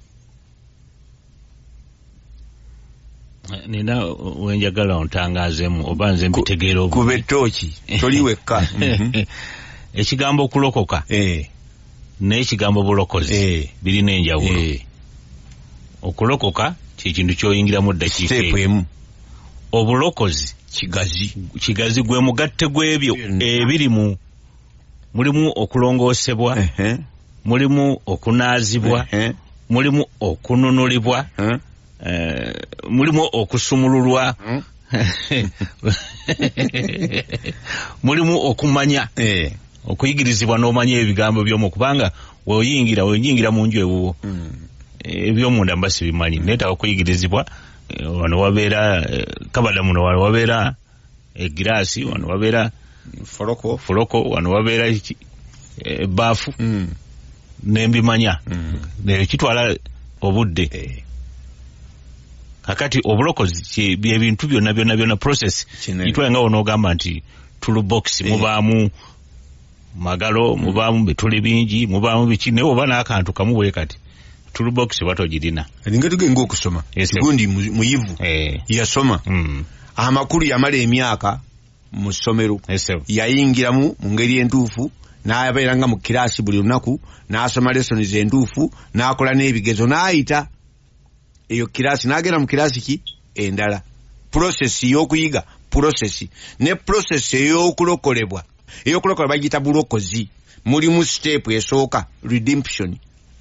Nina wenjagala ontangaazemu oba nze mbitegeera obulungi. Kuba ettooki toli wekka. Ekigambo okulokoka n'ekigambo bulokozi birina enjawulo. Okulokoka kyekintu ky'oyingiramu ddakiika emu. Obulokozi kigazi gwe mugatte gw'ebyo ebirimu. Mulimu okulongoosebwa, mulimu okunaazibwa, mulimu okununulibwa, mulimu okusumululwa mulimu okumanya okuyigirizibwa n'omanya ebigambo by'omu kubanga wenyingira mu nju ewuwo ebyomunda mbasi bimanyi neetaaga okuyigirizibwa wano wabeera kabada muno wano wabeera egiraasi wano wabeera foroko wano wabeera baafu nembimanya kitwala obudde kakati obulokozi byebintu byonna process kitwala nga wonoogamba nti toolbox mubaamu magalo mubaamu bituli bingi mubaamu biki naye oba n'akantu kamu bwe kati toolbox batogirina linga tugenga okusoma gundi muyivu yasoma amakulu yamala emyaka mu ssomero yayingiramu mu ngeri entuufu n'abeera nga mu kiraasi buli lunaku n'asoma lessons entuufu n'akola n'ebigezo n'ayita eyo kiraasi n'agenda mu kiraasi ki endala process y'okuyiga process ne process ey'okulokolebwa bagiyita bulokozi mulimu step esooka redemption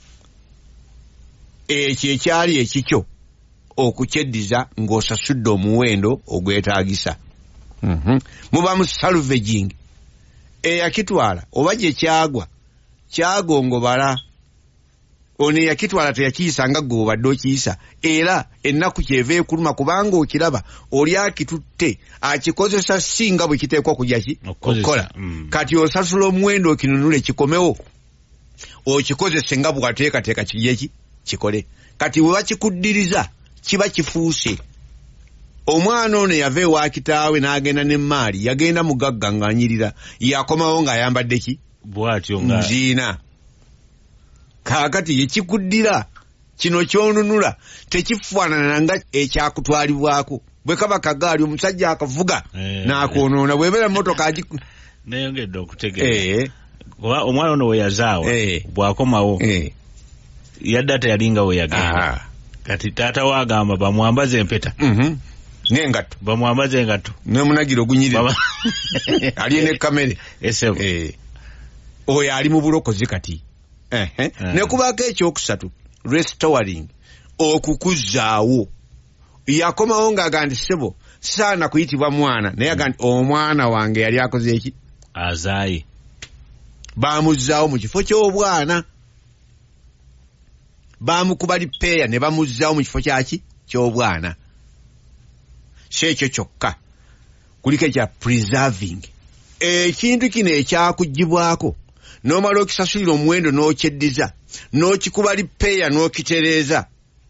ekyo ekyali ekikyo okukyeddiza ng'osasudde omuwendo ogwetaagisa muba mu salvaging eyakitwala oba gye kyagongobala ono eyakitwala teyakiyisa nga gwe obadde okiyisa era ennaku kyeva ekuluma kubanga okiraba oli akitutte akikozesa singa bwe kiteekwa okukola kati osasula omuwendo okinunule kikomewo okikozese nga bwateekateeka kiryeki kikole kati bwe bakikuddiriza kiba kifuuse omwana ono yava ewa kitaawe n'agenda n'emmaali yagenda mugagga ng'anyirira yakomawo ng'ayambadde ki bw'atyo nziina kaakati yekikuddira kino kyonunula tekifaanana nga ekyakutwalibwako bwe kaba kagaali omusajja akavuga n'akwonoona bw'ebeera mmotoka nayongedde okutegeera omwana ono we yazaawa bw'akomawo yadde teyalinga we yagenda kati taata waagamba bamwambaze empeta n'engatto bamwambaze engatto n'omunagiro gunyirira ali ne kamere oyo ali mu bulokozi kati ne kubaako ekyokusatu restoring okukuzaawo yakomawo ng'aga nti sebo saana kuyitibwa mwana naye aga nti omwana wange yali akoze eki azaaye bamuzaawo mu kifo ky'obwana bamukuba lipeeya ne bamuzzaawo mu kifo kyaki ky'obwana si ekyo kyokka kuliko ekya preserving ekintu kino ekyakugibwako n'omala okisasulira omuwendo n'okyeddiza n'okikuba lipeeya n'okitereeza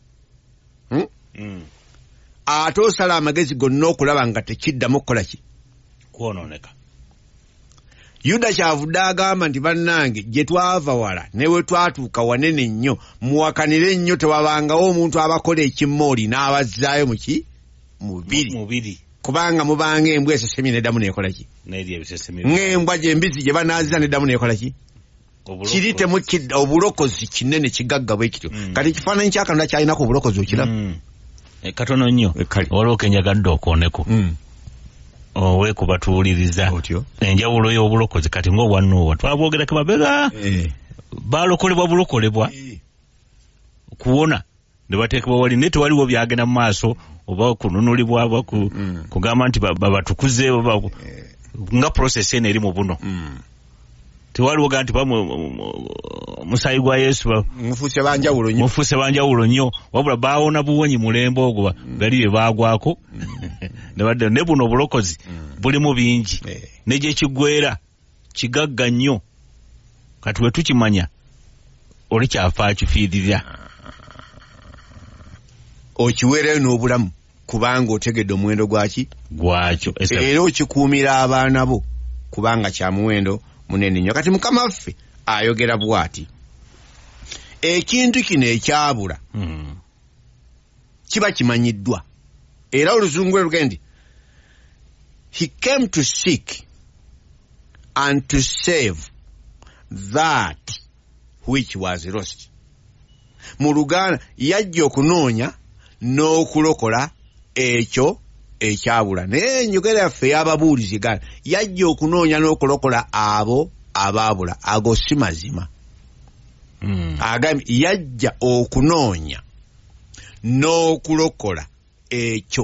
ate osala amagezi gonna okulaba nga tekiddamu okukola ki kwonooneka Yuda kyavudde agamba nti bannange gye twava wala ne we twatuuka wanene nnyo muwakanire nnyo tewabangawo omuntu abakola ekimmooli n'abazzaayo muki mubiri kubanga mubanga embwa esesemye neddamu nekola ki ng'embwa gy'embizzi gye banaaziza neddamu nekola ki kiri temukidda obulokozi kinene kigagga bwe kityo kati ekifaananyi kyakanula kyalinako obulokozi okiraba katono nnyo waliwo kenjagadde okooneko owe kubatuuliriza enjawulo y'obulokozi kati ng'obwannuuwa twabwogerako mabega baalokolebwa bulokolebwa kuwona ne bateekebwa wali naye tewaliwo byagenda mu maaso oba kununulibwa oba kugamba nti babatukuze nga process eno eri mu buno tewaliwo ga nti musaayi gwa Yesu mufuuse banjawulo nnyo wabula baawona buwonyi mulembe ogwo bali bye baagwako ne buno obulokozi bulimu bingi ne gye kiggwera kigagga nnyo kati we tukimanya oli kyafa akifiirira okiweerayo n'obulamu kubanga otegedde omuwendo gwakyo era okikuumira abaana bo kubanga kya muwendo munene nnyo kati mukama waffe ayogera bw'ati ekintu kino ekyabula kiba kimanyiddwa era oluzungu lwe lugenda nti he came to seek and to save that which was lost. Mu Luganda yajja okunoonya n'okulokola ekyo ekyabula naye enjogera yaffe y'ababuulizigana yajja okunoonya n'okulokola abo abaabula ago si mazima agambye yajja okunoonya n'okulokola ekyo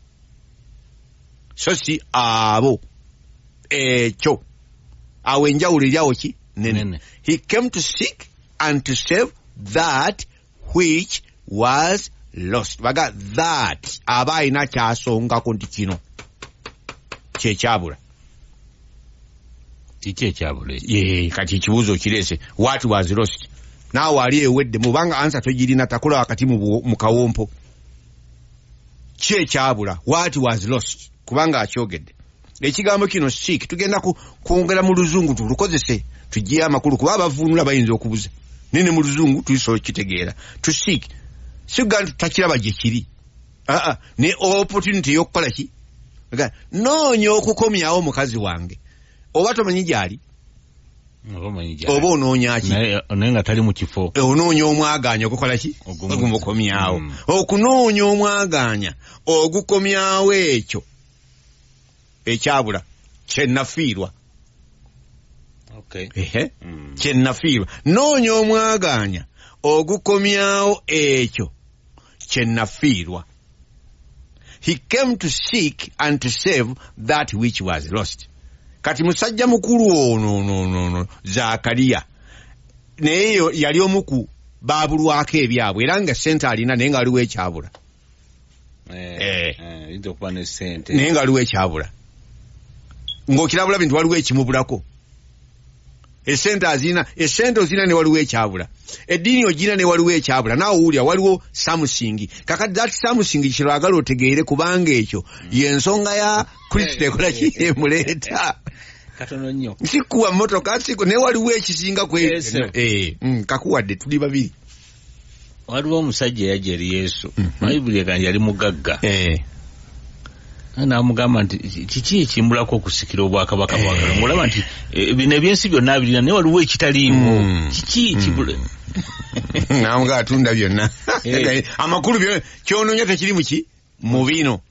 so si abo ekyo awo enjawulo eryawo ki nene. He came to seek and to save that which was lost. Baga that aba alina kyasongako nti kino kyekyabula. Kiki ekyabula? Kati ekibuuzo kirese what was lost. Naawe ali ewedde mubanga ansa togirina takola wakati mu kawompo. Ki ekyabula? What was lost? Kubanga akyogedde. Ekigambo kino seek tugenda kwongera mu luzungu tulukozese tugiye amakulu kuba abavunula bayinza okubuza. Nene mu luzungu tulisobola kitegeera. To seek siganda tutakiraba gye kiri. Ne opportunity y'okukola ki? Noonya okukomyawo mukazi wange. Oba tomanyi gyali? Oba onoonya ki? Naye nga tali mu kifo. Onoonya omwaganya okukola ki? Ogumukomyawo. Okunoonya omwaganya ogukomyawo ekyo ekyabula kyennafiirwa. Kyennafiirwa. Noonya omwaganya ogukomyawo ekyo kyennafiirwa. He came to seek and to save that which was lost. Kati musajja mukulu ono Zakariya naye yali omuku baabulwako ebyabwe era nga ssente alina naye nga aliwo ekyabula. Naye nga aliwo ekyabula. Ng'okirabula bintu waliwo ekimubulako. Essente ozina ne waliwo ekyabula. Eddiini ogina ne waliwo ekyabula. Naawe owulira waliwo Samusingi. Kakati that Samusingi kiro agala otegeere kubanga ekyo y'ensonga ya Kristo ekola ki emuleeta. Katono nnyo. Sikuwa mmotoka siku ne waliwo ekisinga kakuwadde tuli babiri. Waliwo omusajja yajja eri Yesu. Bayibuli egamba yali mugagga. N'amugamba nti kiki ekimbulako okusikira obwakabaka bwa Katonda. Ng'olaba nti bino ebyensi byonna birina naye waliwo ekitaliimu. Kiki ekibula? N'amugamba atunda byonna. Amakulu byonna kyonoonya tekiri mu ki? Mu bino.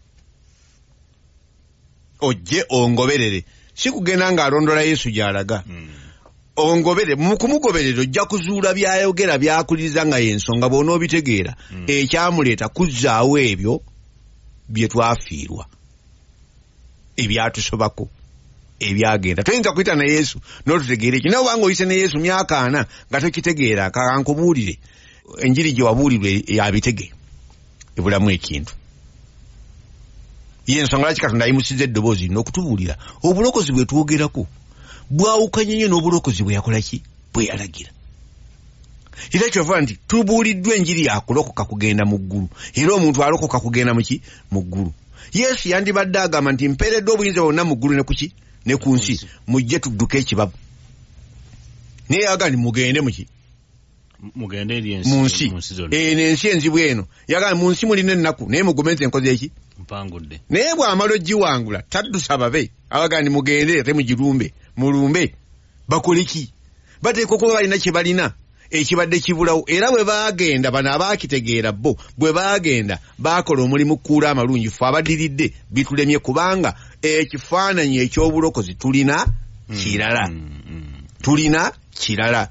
Ojje ongoberere. Si kugenda ng'alondola Yesu gy'alaga. Ongobere mu kumugoberera ojja kuzuula byayogera byakuliriza nga y'ensonga bw'onoobitegeera. Ekyamuleeta kuzzaawo ebyo bye twafiirwa. Ebyatusobako ebyagenda toyinza kuyita ne Yesu n'otutegeera ekyo. Nawe obanga oyise ne Yesu myaka 4 nga tokitegeera kankubuulire enjiri gye wabuulirwe yabitege ebulamu ekintu. Y'ensonga lwaki Katonda ayimusizza eddoboozi n'okutubuulira obulokozi bwe twogerako bwawukanye nnyo n'obulokozi bwe yakola ki bwe yalagira. Era kyova nti tubuuliddwa enjiri yakulokoka kugenda mu ggulu era omuntu alokoka kugenda mu ggulu. Yesu yandibadde agamba nti mpeeredde obuyinza bwonna mu ggulu ne kuki ne ku nsi mujje tudduke ekibabu. Naye yagamba nti mugende mugende eri mu nsi n'ensi enzibu eno yagamba mu nsi mulina ennaku naye mugomeze enkozi eki mpangudde. Naye bw'amala ogiwangula taddusa babe abagamba nti mugende ate mugirumbe mulumbe bakole ki? Bateekwa okuba balina kye balina ekibadde kibulawo era bwe baagenda bano abaakitegeera bo bwe baagenda baakola omulimu kuula amalungi ffe abaddiridde bitulemye kubanga ekifaananyi eky'obulokozi tulina kirala. Tulina kirala.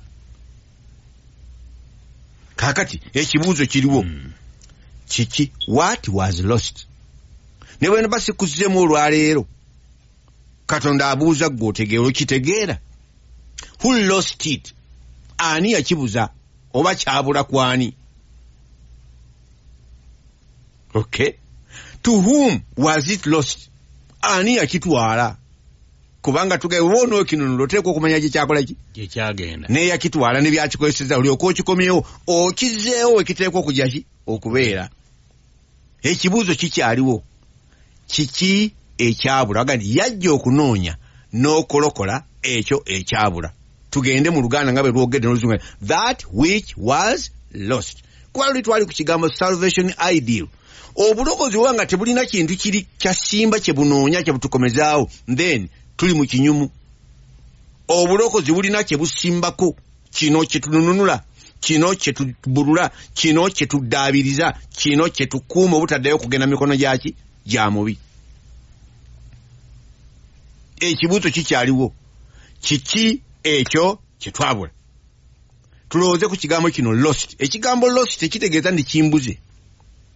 Kaakati ekibuuzo kiriwo kiki? What was lost? Ne bwe basikuzzeemu olwaleero Katonda abuuza gwe otegeera okitegeera. Who lost it? Ani yakibuza oba kyabula kwani? Okay. To whom was it lost? Ani yakitwala? Kubanga tugewono kino loteeko okumanya gye kyakola ki? Gye kyagenda. Ne yakitwala ne byakikozeseza olyoka okikomyewo okizzeewo ekiteekwa okujja ki? Okubeera. Ekibuuzo kikyaliwo. Kiki ekyabula? Agandi yajja okunoonya n'okolokola ekyo ekyabula. Tugende mu Luganda nga bwe lwogedde n'Oluzungu. That which was lost. Kuba luli twali ku kigambo salvation ideal. Obulokozi bwanga tebulina kintu kiri kyasimba kye bunoonya kye butukomezaawo then tuli mu kinyumu. Obulokozi bulina kye busimbako, kino kye tununula, kino kye tubulula, kino kye tuddaabiriza, kino kye tukuuma obutaddayo kugenda mikono gyaki gya mubi. Ekibuuzo kikyaliwo. Kiki ekyo kye twabula? Tulowooze ku kigambo kino lost. Ekigambo lost tekitegeeza ndi kimbuze.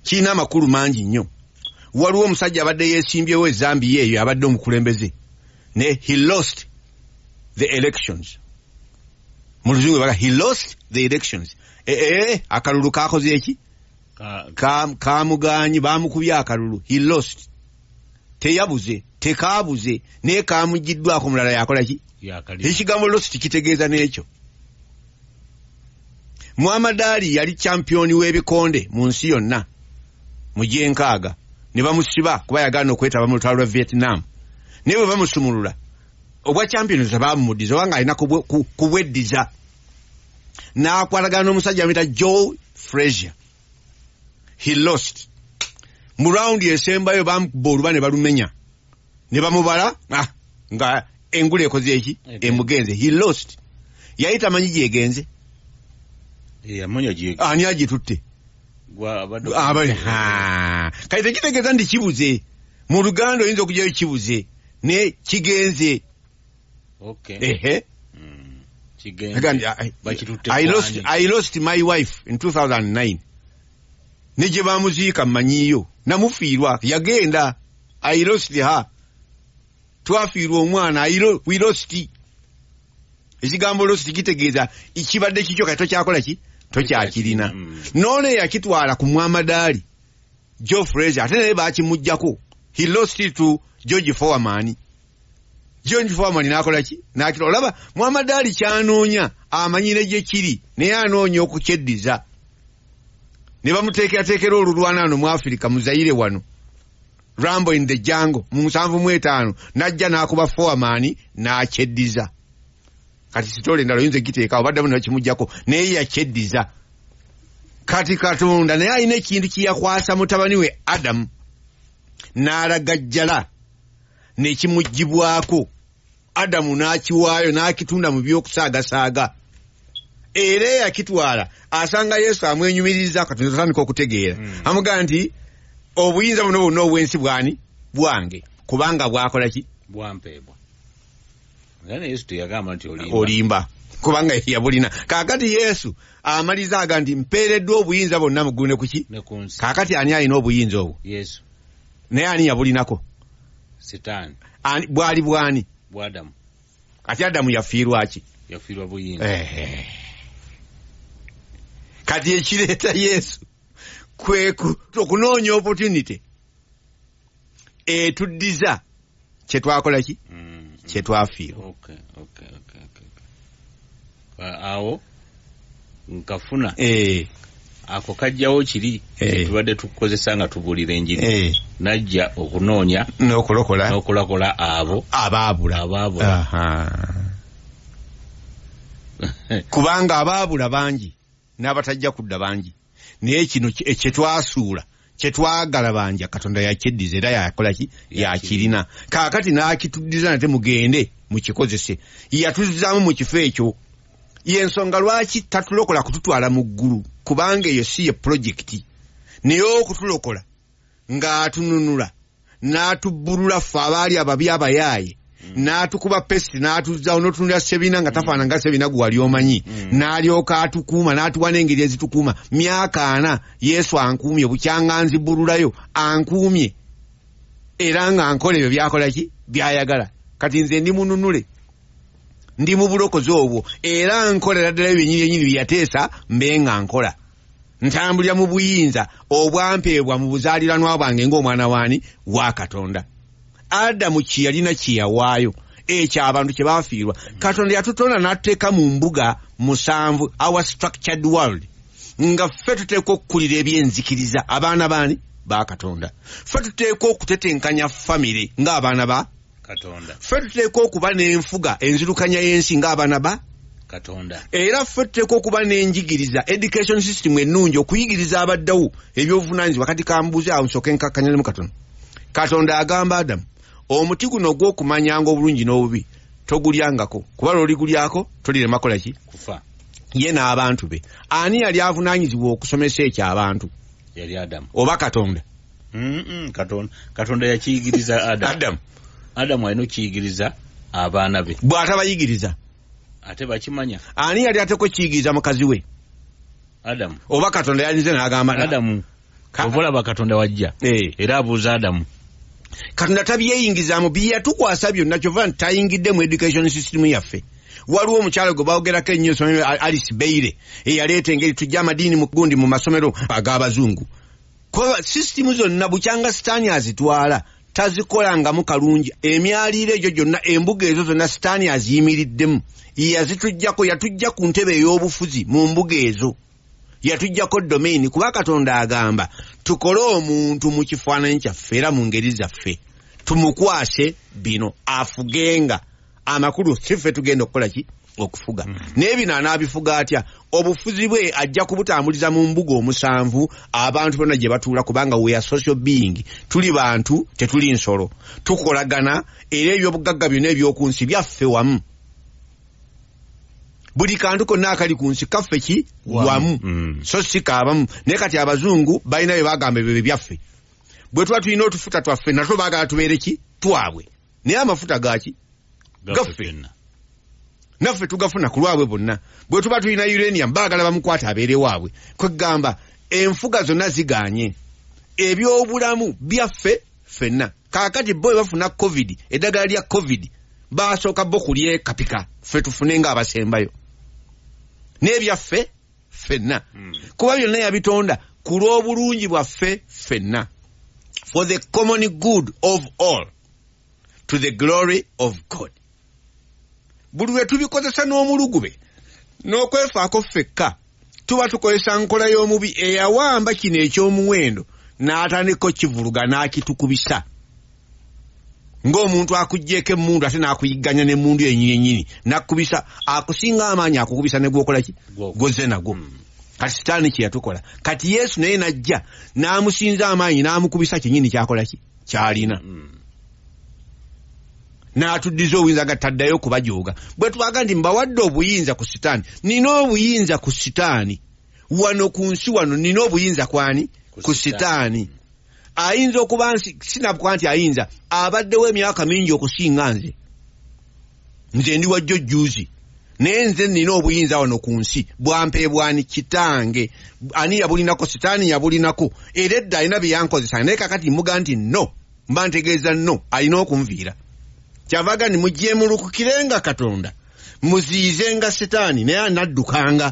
kiina amakulu mangi nnyo. Waliwo omusajja abadde yeesimbyewo Zambia eyo abadde omukulembeze ne he lost the elections. Mu luzungu baga he lost the elections. Akalulu kakoze eki? Kamuganyi bamukubye akalulu. He lost. Teyabuze, tekaabuze, ne kamugiddwako mulala yakola ki? Ekigambo lost kitegeeza n'ekyo. Muhammad Ali yali champion w'ebikonde mu nsi yonna mu gyenkaaga. Ne bamusiba kuba yagaana okwetaba mu lutalo lwa Vietnam. Ne bwe bamusumulula obwa champions baamuddiza wanga alina kubweddiza. N'akwatagana n'omusajja amuyita Joe Frazier. He lost. Mu raundi esembayo bamukuba oluba ne balumenya. Ne bamubala nga engule ekoze eki? Emugenze. He lost. Yayita manyi gyegenze. Ani agitutte? Kati tekitegeeza nti kibuze. Mu Luganda oyinza okugyayo kibuze ne kigenze. I lost my wife in 2009. Ne gye bamuziika mmanyiyo. Namufiirwa. Yagenda. I lost her. Twafiirwa omwana. We lost. Ekigambo lost kitegeeza ikibadde kikyo kati tokyakola ki? Tokyakirina. None yakitwala ku Muhammad Ali. Joe Frazier ate naye baakimuggyako. He lost it to George Foreman. George Foreman n'akola ki? N'akitwala. Olaba Muhammad Ali kyanoonya amanyire gye kiri naye anoonya okukyeddiza. Ne bamuteekerateekera olulwana mu Africa mu Zaire wano. Rambo in the jungle mu 75 najja n'akuba Foreman n'akyeddiza. Kati sitole ndalo yinze giteeka obadde muno kimujjako naye yakyeddiza. Kati Katonda naye alina ekintu kiyakwasa mutabani we Adam n'alagajjala n'ekimuggyibwako. Adamu n'akiwaayo n'akitunda mu by'okusaagasaaga. Era yakitwala asanga Yesu amwenyumiriza Katonda atandika okutegeera. Amugamba nti obuyinza buno bwonna obw'ensi bwani? Bwange. Kubanga bwakola ki? Bwampeebwa. Ngane Yesu teyagamba nti olimba. Kubanga yabulina. Kaakati Yesu amaliza aga nti mpeereddwa obuyinza bwonna mu ggulu ne kuki? Kaakati ani alina obuyinza obwo? Yesu. Naye ani yabulinako? Sitaani. Bwali bwani? Bw'Adamu. Kati Adamu yafiirwa ki? Yafiirwa buyinza. Kati ekireeta Yesu okunoonya opportunity etuddiza kye twakola ki? Kye twafiirwa. Awo nkafuna ako kajjawo kiri tubadde tukozesa nga tubuulira enjiri najja okunoonya n'okulakola abo abaabula. Kubanga abaabula bangi n'abatajja kudda bangi naye kino kye twasuula kye twagala banja Katonda yakyeddiza era yakola ki? Yakirina. Kaakati n'akituddiza nate mugende mukikozese. Yatuzaamu mu kifo ekyo. Y'ensonga lwaki tatulokola kututwala mu ggulu kubanga eyo si ye project. Naye okutulokola ng'atununula n'atubbulula ffe abaali ababi abayaaye n'atukuba pesti n'atuzaawo n'otunulira Sebina nga tafaana nga Sebina gwe wali omanyi n'alyoka atukuuma n'atuwa n'engeri ezitukuuma. Myaka 4 Yesu ankuumye bukyanga nzibbululayo ankuumye era nga nkola ebyo byakola ki? Byayagala. Kati nze ndi mununule ndi mu bulokozi obwo era nkolera ddala ebyenyini byeyateesa mbe nga nkola. Ntambulira mu buyinza obwampeebwa mu buzaaliranwa bwange ng'omwana waani wa Katonda. Adamu kiyalina kiyawaayo ekyo abantu kye baafiirwa. Katonda yatutonda n'atuteeka mu mbuga 7 our structured world nga ffe tuteeka okukulira ebyenzikiriza abaana baani ba Katonda. Ffe tuteeka okutetenkanya famire ng'abaana ba Katonda. Ffe tuteeka okuba n'enfuga enzirukanya y'ensi ng'abaana ba Katonda. Era ffe tuteeka okuba n'enjigiriza education system ennungi okuyigiriza abaddawo ebyobuvunaanyizibwa. Kati kambuuze awo nsooke nkakkanyalemu Katonda. Katonda agamba Adamu omuti guno gw'okumanyanga obulungi n'obubi togulyangako kuba lw'oligulyako tolirema kola ki? Kufa. Ye n'abantu be. Ani yali avunaanyizibwa okusomesa ekyo abantu? Yali Adamu. Oba Katonda? Katonda yakiyigiriza Adamu. Adamu alina okiyigiriza abaana be. Bw'atabayigiriza ate bakimanya. Ani yali ateko kiyigiriza mukazi we? Adamu. Oba Katonda yalinze n'agamba Adamu. obulaba Katonda wajja era abuuza Adamu Katonda tabyeyingizaamu byeyatukwasa byonna kyova nti tayingidde mu education system yaffe. Waliwo omukyalo gwe bawogerako ennyo essomero Alice Beire eyaleeta engeri tujja amadiini mu gundi mu masomero ag'abazungu. Kuba sisitimu zonna bukyanga sitaani azitwala tazikolangamu kalungi. Emyaliiro egyo gyonna embuga ezo zonna sitaani aziyimiriddemu. Yazitujjako yatujja ku ntebe ey'obufuzi mu mbuga ezo. Yatujjako domain kuba Katonda agamba tukole omuntu mu kifaananyi kyaffe era mu ngeri zaffe. Tumukwase bino afugenga. Amakulu siffe tugenda okukola ki okufuga. N'ebino anaabifuga atya obufuzi bwe ajja kubutambuliza mu mbuga omusanvu abantu bonna gye batuula kubanga we are social being. Tuli bantu tetuli nsolo. Tukolagana era ebyobugagga byonna eby'oku nsi byaffe wamu. Buli kantu konna akali ku nsi kaffe ki wamu. So si kaabamu. Naye kati abazungu balina bye bagamba ebyo byaffe. Bwe tuba tulina otufuta twaffe natwo baagala tubeere ki twabwe. Naye amafuta gaaki gaffe naffe tugafuna ku lwabwe bonna. Bwe tuba tulina uranium baagala bamukwata abeere waabwe. Kwegamba enfuga zonna ziganye ebyobulamu byaffe ffenna. Kaakati bo bafuna covid eddagala lya covid baasooka bo kulye kapika ffe tufune ng'abasembayo n'ebyaffe ffenna. Kuba byonna yabitonda ku lw'obulungi bwaffe ffenna. For the common good of all to the glory of God. Buli lwe tubikozesa n'omulugube n'okwefaako ffekka tuba tukozesa nkola y'omubi eyawamba kino eky'omuwendo n'atandika kivuluga n'akitukubisa. Ng'omuntu akuggyeko emmundu ate n'akuyigganya n'emmundu yennyini n'akubisa akusinga amaanyi akukubisa ne gwokola ki gozze nagwo. Kati sitaani kye yatukola. Kati Yesu naye najja n'amusinza amaanyi n'amukubisa kyennyini kyakola ki kyalina. N'atuddiza obuyinza nga taddayo kubajooga. Bwe twaga nti mbawadde obuyinza ku sitaani. Nina obuyinza ku sitaani. Wano ku nsi wano nina obuyinza kwani? Ku sitaani. Ayinza okuba sinabukwa nti ayinza abaddewo emyaka mingi okusinga nze. Nze ndi wajjo juuzi. Naye nze nina obuyinza wano ku nsi bwampeebwani kitange. Ani yabulinako sitaani yabulinako. Era edda alina bye yankozesa. Naye kakati mmuga nti no. Mba ntegeeza no. Alina okunviira. Kyavaga ni mujjeemulukukirenga Katonda. Muziizenga sitaani naye anaddukanga.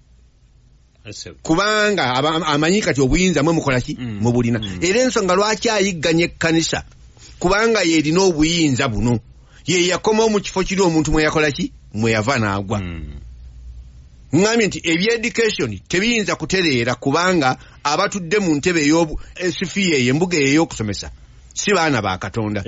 Kubanga amanyi kati obuyinza mwe mukola ki mubulina. Era ensonga lwaki ayigganya ekkanisa kubanga yerina obuyinza buno. Ye yakoma mu kifo kiri omuntu mwe yakola ki mwe yava n'agwa. Ngambye nti eby'education tebiyinza kutereera kubanga abatudde mu ntebe esifiya embuga ey'okusomesa si baana ba Katonda.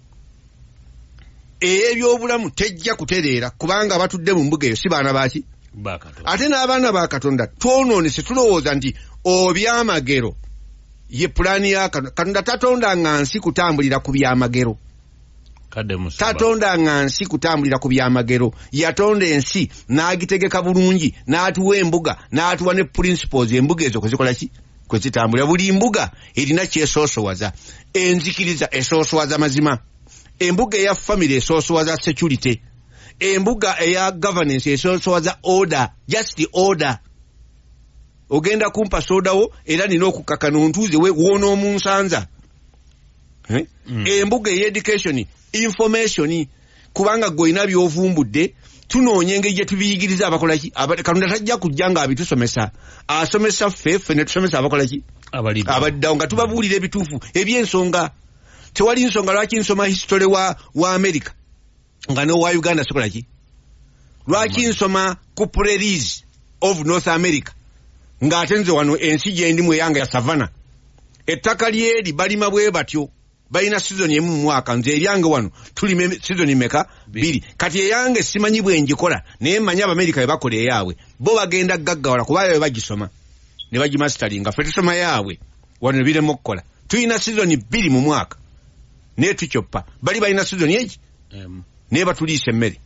Ebyobulamu tejja kutereera kubanga abatudde mu mbuga eyo si baana baki ate n'abaana ba Katonda twonoonese tulowooza nti obyamagero ye pulaani ya Katonda. Tatonda nga nsi kutambulira ku byamagero. Tatonda nga nsi kutambulira ku byamagero. Yatonda ensi n'agitegeka bulungi n'atuwa embuga n'atuwa ne principles embuga ezo kuzikola ki kwezitambulira. Buli mbuga erina kyesoosowaza. Enzikiriza esoosowaza mazima. Embuga eya family esoosowaza security. Embuga eya governance esoosowaza order. Just the order. Ogenda kumpa sodawo era nina okukakana ontuuze woona omunsanza. Embuga eya education information kubanga goyina byovumbudde tunoonye engeri gye tubiyigiriza abakola ki. Katonda tajja kujja nga abitusomesa. Asomesa ffe ne tusomesa abakola ki abaddawo nga tubabuulira ebituufu eby'ensonga. Tewali nsonga lwaki nsoma history wa America nga no wa Uganda sikola ki. Lwaki nsoma ku prairies of North America nga atenze wano ensi gye ndimu eyanga ya savannah. Ettaka lyeri balima bwe batyo. Balina season emu mu mwaka. Nze eryange wano tulime season meka 2. Kati eyange simanyi bwe njikola naye mmanyi Abamerika bwe bakola eyaabwe. Bo bagenda gaggawala kuba bwe bagisoma ne bagimastaringa. Ffe tusoma yaabwe wano ne biremu okukola. Tulina season 2 mu mwaka. Ne tukyoppa. Bali balina season egi ne batuliisa emmere.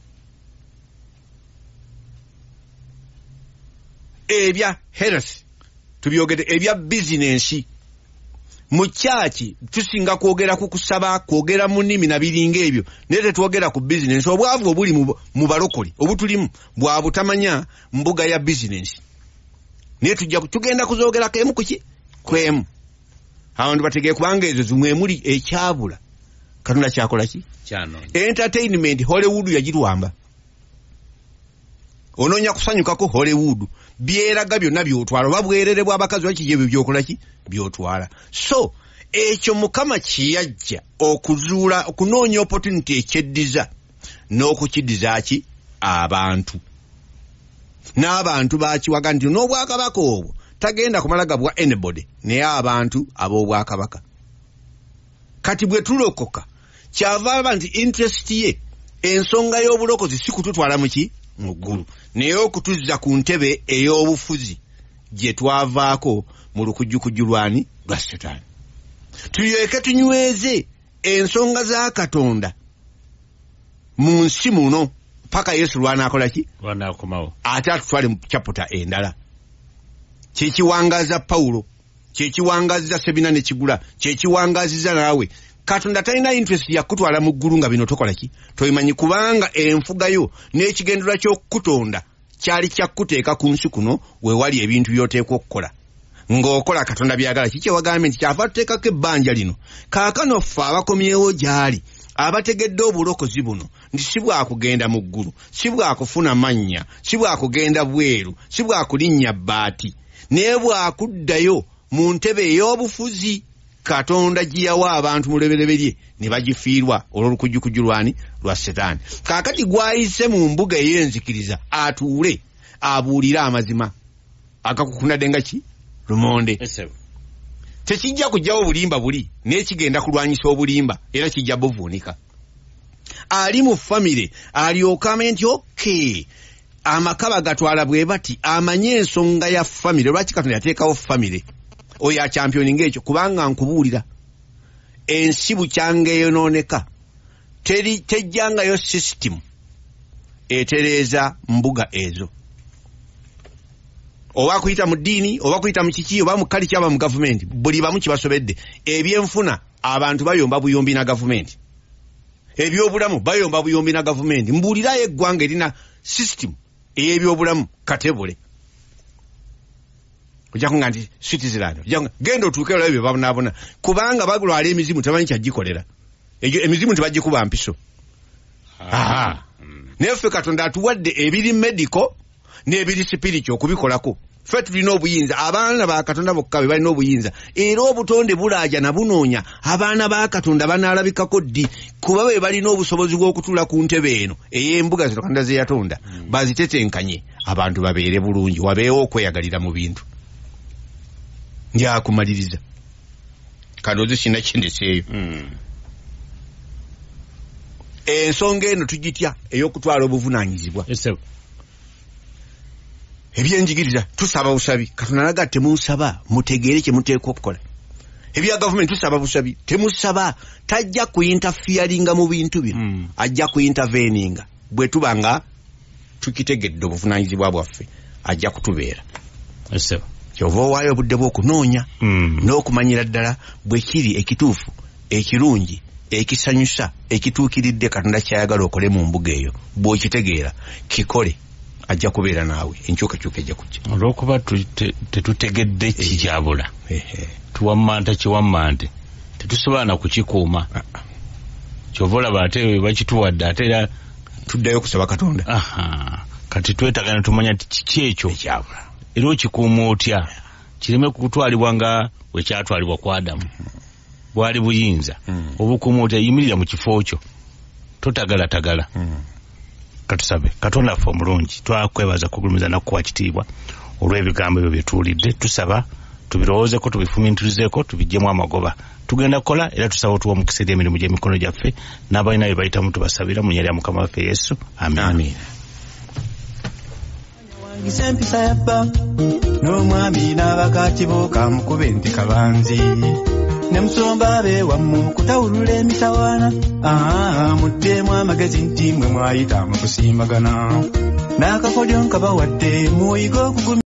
Ebya health tubyogede ebya business. Mu kyaki tusinga kwogera ku kusaba kwogera mu nnimi na biringa ebyo naye tetwogera ku business. Obwavu obuli mu balokole obutulimu bwa butamanya mbuga ya business. Naye tugenda kuzoogera kemu kuki kwemu. abantu bategeye kubanga ezo zimwe muli ekyabula Katonda kyakola ki kyano entertainment Hollywood yagirwamba ononya kusanyukako Hollywood byeraga byonna byotwala babwerere bw'abakazi bakije byokola ki byotwala so ekyo Mukama kiyajja okuzuula okunoonya opportunity ekyeddiza n'okukidiza ki abantu n'abantu bakiwaga nti n'obwakabaka obwo tagenda kumalaga bwa anybody naye abantu ab'obwakabaka kati bwe tulokoka kyava nti interest ye ensonga y'obulokozi si kututwala muki mu ggulu naye okutuzza ku ntebe ey'obufuzi gye twavaako mu lukujjukujju lwani lwa Setaani tulyoke tunyweze ensonga za Katonda mu nsi muno paka Yesu lw'anaakola ki lw'anaakomawo ate atutwale mu chapter endala kyekiwangaza Pawulo kyekiwangaziza Sebina ne Kigula kyekiwangaziza naawe Katonda talina interest ya kutwala mu ggulu nga bino tokola ki toyimanyi kubanga enfugayo n'ekigendera ky'okutonda kyali kyakuteeka ku nsi kuno we wali ebintu by'oteekwa okukola ng'okola Katonda byagala kiki wagambye nti kyava tuteekako ebbanja lino kaakano ffe abakomyewo gy'ali abategedde obulokozi buno nti si bwakugenda mu ggulu si bwakufuna mannya si bwakugenda bweru si bwakulinnya bbaati naye bwakuddayo mu ntebe ey'obufuzi Katonda giyawa abantu mu lebereberye ne bagifiirwa olw'olukujjukujju lwani lwa Setaani kaakati gwayise mu mbuga ey'enzikiriza atuule abuulire amazima agakukunadde nga ki lumonde tekijja kujjawo obulimba buli naye kigenda kulwanyisa obulimba era kijja buvuunika ali mu famire alyoka amenye nti okay amaka bagatwala bwe bati amanye ensonga ya famire lwaki Katonda yateekawo famire oyo achampioninga ekyo kubanga nkubuulira ensi bukyanga eyonooneka tejjangayo system etereeza mbuga ezo oba kuyita mu ddiini oba kuyita mu kiki oba mu kali kyaba mu gavumenti buli bamu kibasobedde ebyenfuna abantu bayomba buyombi na gavumenti ebyobulamu bayomba buyombi na gavumenti mbuulirayo eggwanga erina system ey'ebyobulamu katebule ojja kunga nti Switzerland genda otuuke olaba bye babonaabona kubanga bagulwala emizimu tebamanyi kyagikolera egyo emizimu tebagikuba mpiso naye ffe Katonda atuwadde ebiri medical n'ebiri spiritual okubikolako ffe tulina obuyinza abaana ba Katonda bokka be balina obuyinza era obutonde bulaaja na bunoonya abaana ba Katonda banaalabikako ddi kuba be balina obusobozi bw'okutuula ku ntebe eno ey'embuga zino Katonda ze yatonda bazitetenkanye abantu babeere bulungi wabeewo okweyagalira mu bintu ndyakumaliriza kaloozi kina kindeseeyo ensonga eno tugitya ey'okutwala obuvunaanyizibwa ebyenjigiriza tusaba busabi Katonda nalaga temusaba mutegeere kye muteekwa okukola ebya gavumenti tusaba busabi temusaba tajja kuinterfieringa mu bintu bino ajja kuinterveninga bwe tuba nga tukitegedde obuvunaanyizibwa bwaffe ajja kutubeera kyova owaayo obudde bw'okunoonya n'okumanyira ddala bwe kiri ekituufu ekirungi ekisanyusa ekituukiridde Katonda kyayagala okole mu mbuga eyo bw'okitegeera kikole ajja kubeera naawe enkyukakyuka ejja kujja olw'okuba tetutegedde kikyabula tuwammanta kiwammante tetusobola na kukikuuma kyova olaba ate bakituwadde ate era tuddayo kusaba Katonda kati twetagana tumanya ti kiki ekyo ekyabula era okikuuma otya kireme kutwalibwa nga wekyatwalibwa ku Adamu bwali buyinza obukuuma otya yimirira mu kifo kyo totagalatagala katusabe Katonda ffe omulungi twakwebaza kugulumiza nakuwa kitiibwa olw'ebigambo ebyo byetuwulidde tusaba tubirowoozeko tubifumintirizeeko tubiggyemu amagoba tugenda kukola era tusaba otuwa omukisa eri emirimu gy'emikono gyaffe n'abalina bye bayitamu tubasabira mu nnya lya Mukama waffe Yesu amen. Empisa yabba n'omwami n'abakatibo kamukube nti kabanzi ne musomba be wammu kutawulula emitawaana muddemu amagezi nti mwe mwayita mu kusimbagana n'akakodyo nkabawadde muyiga okugumya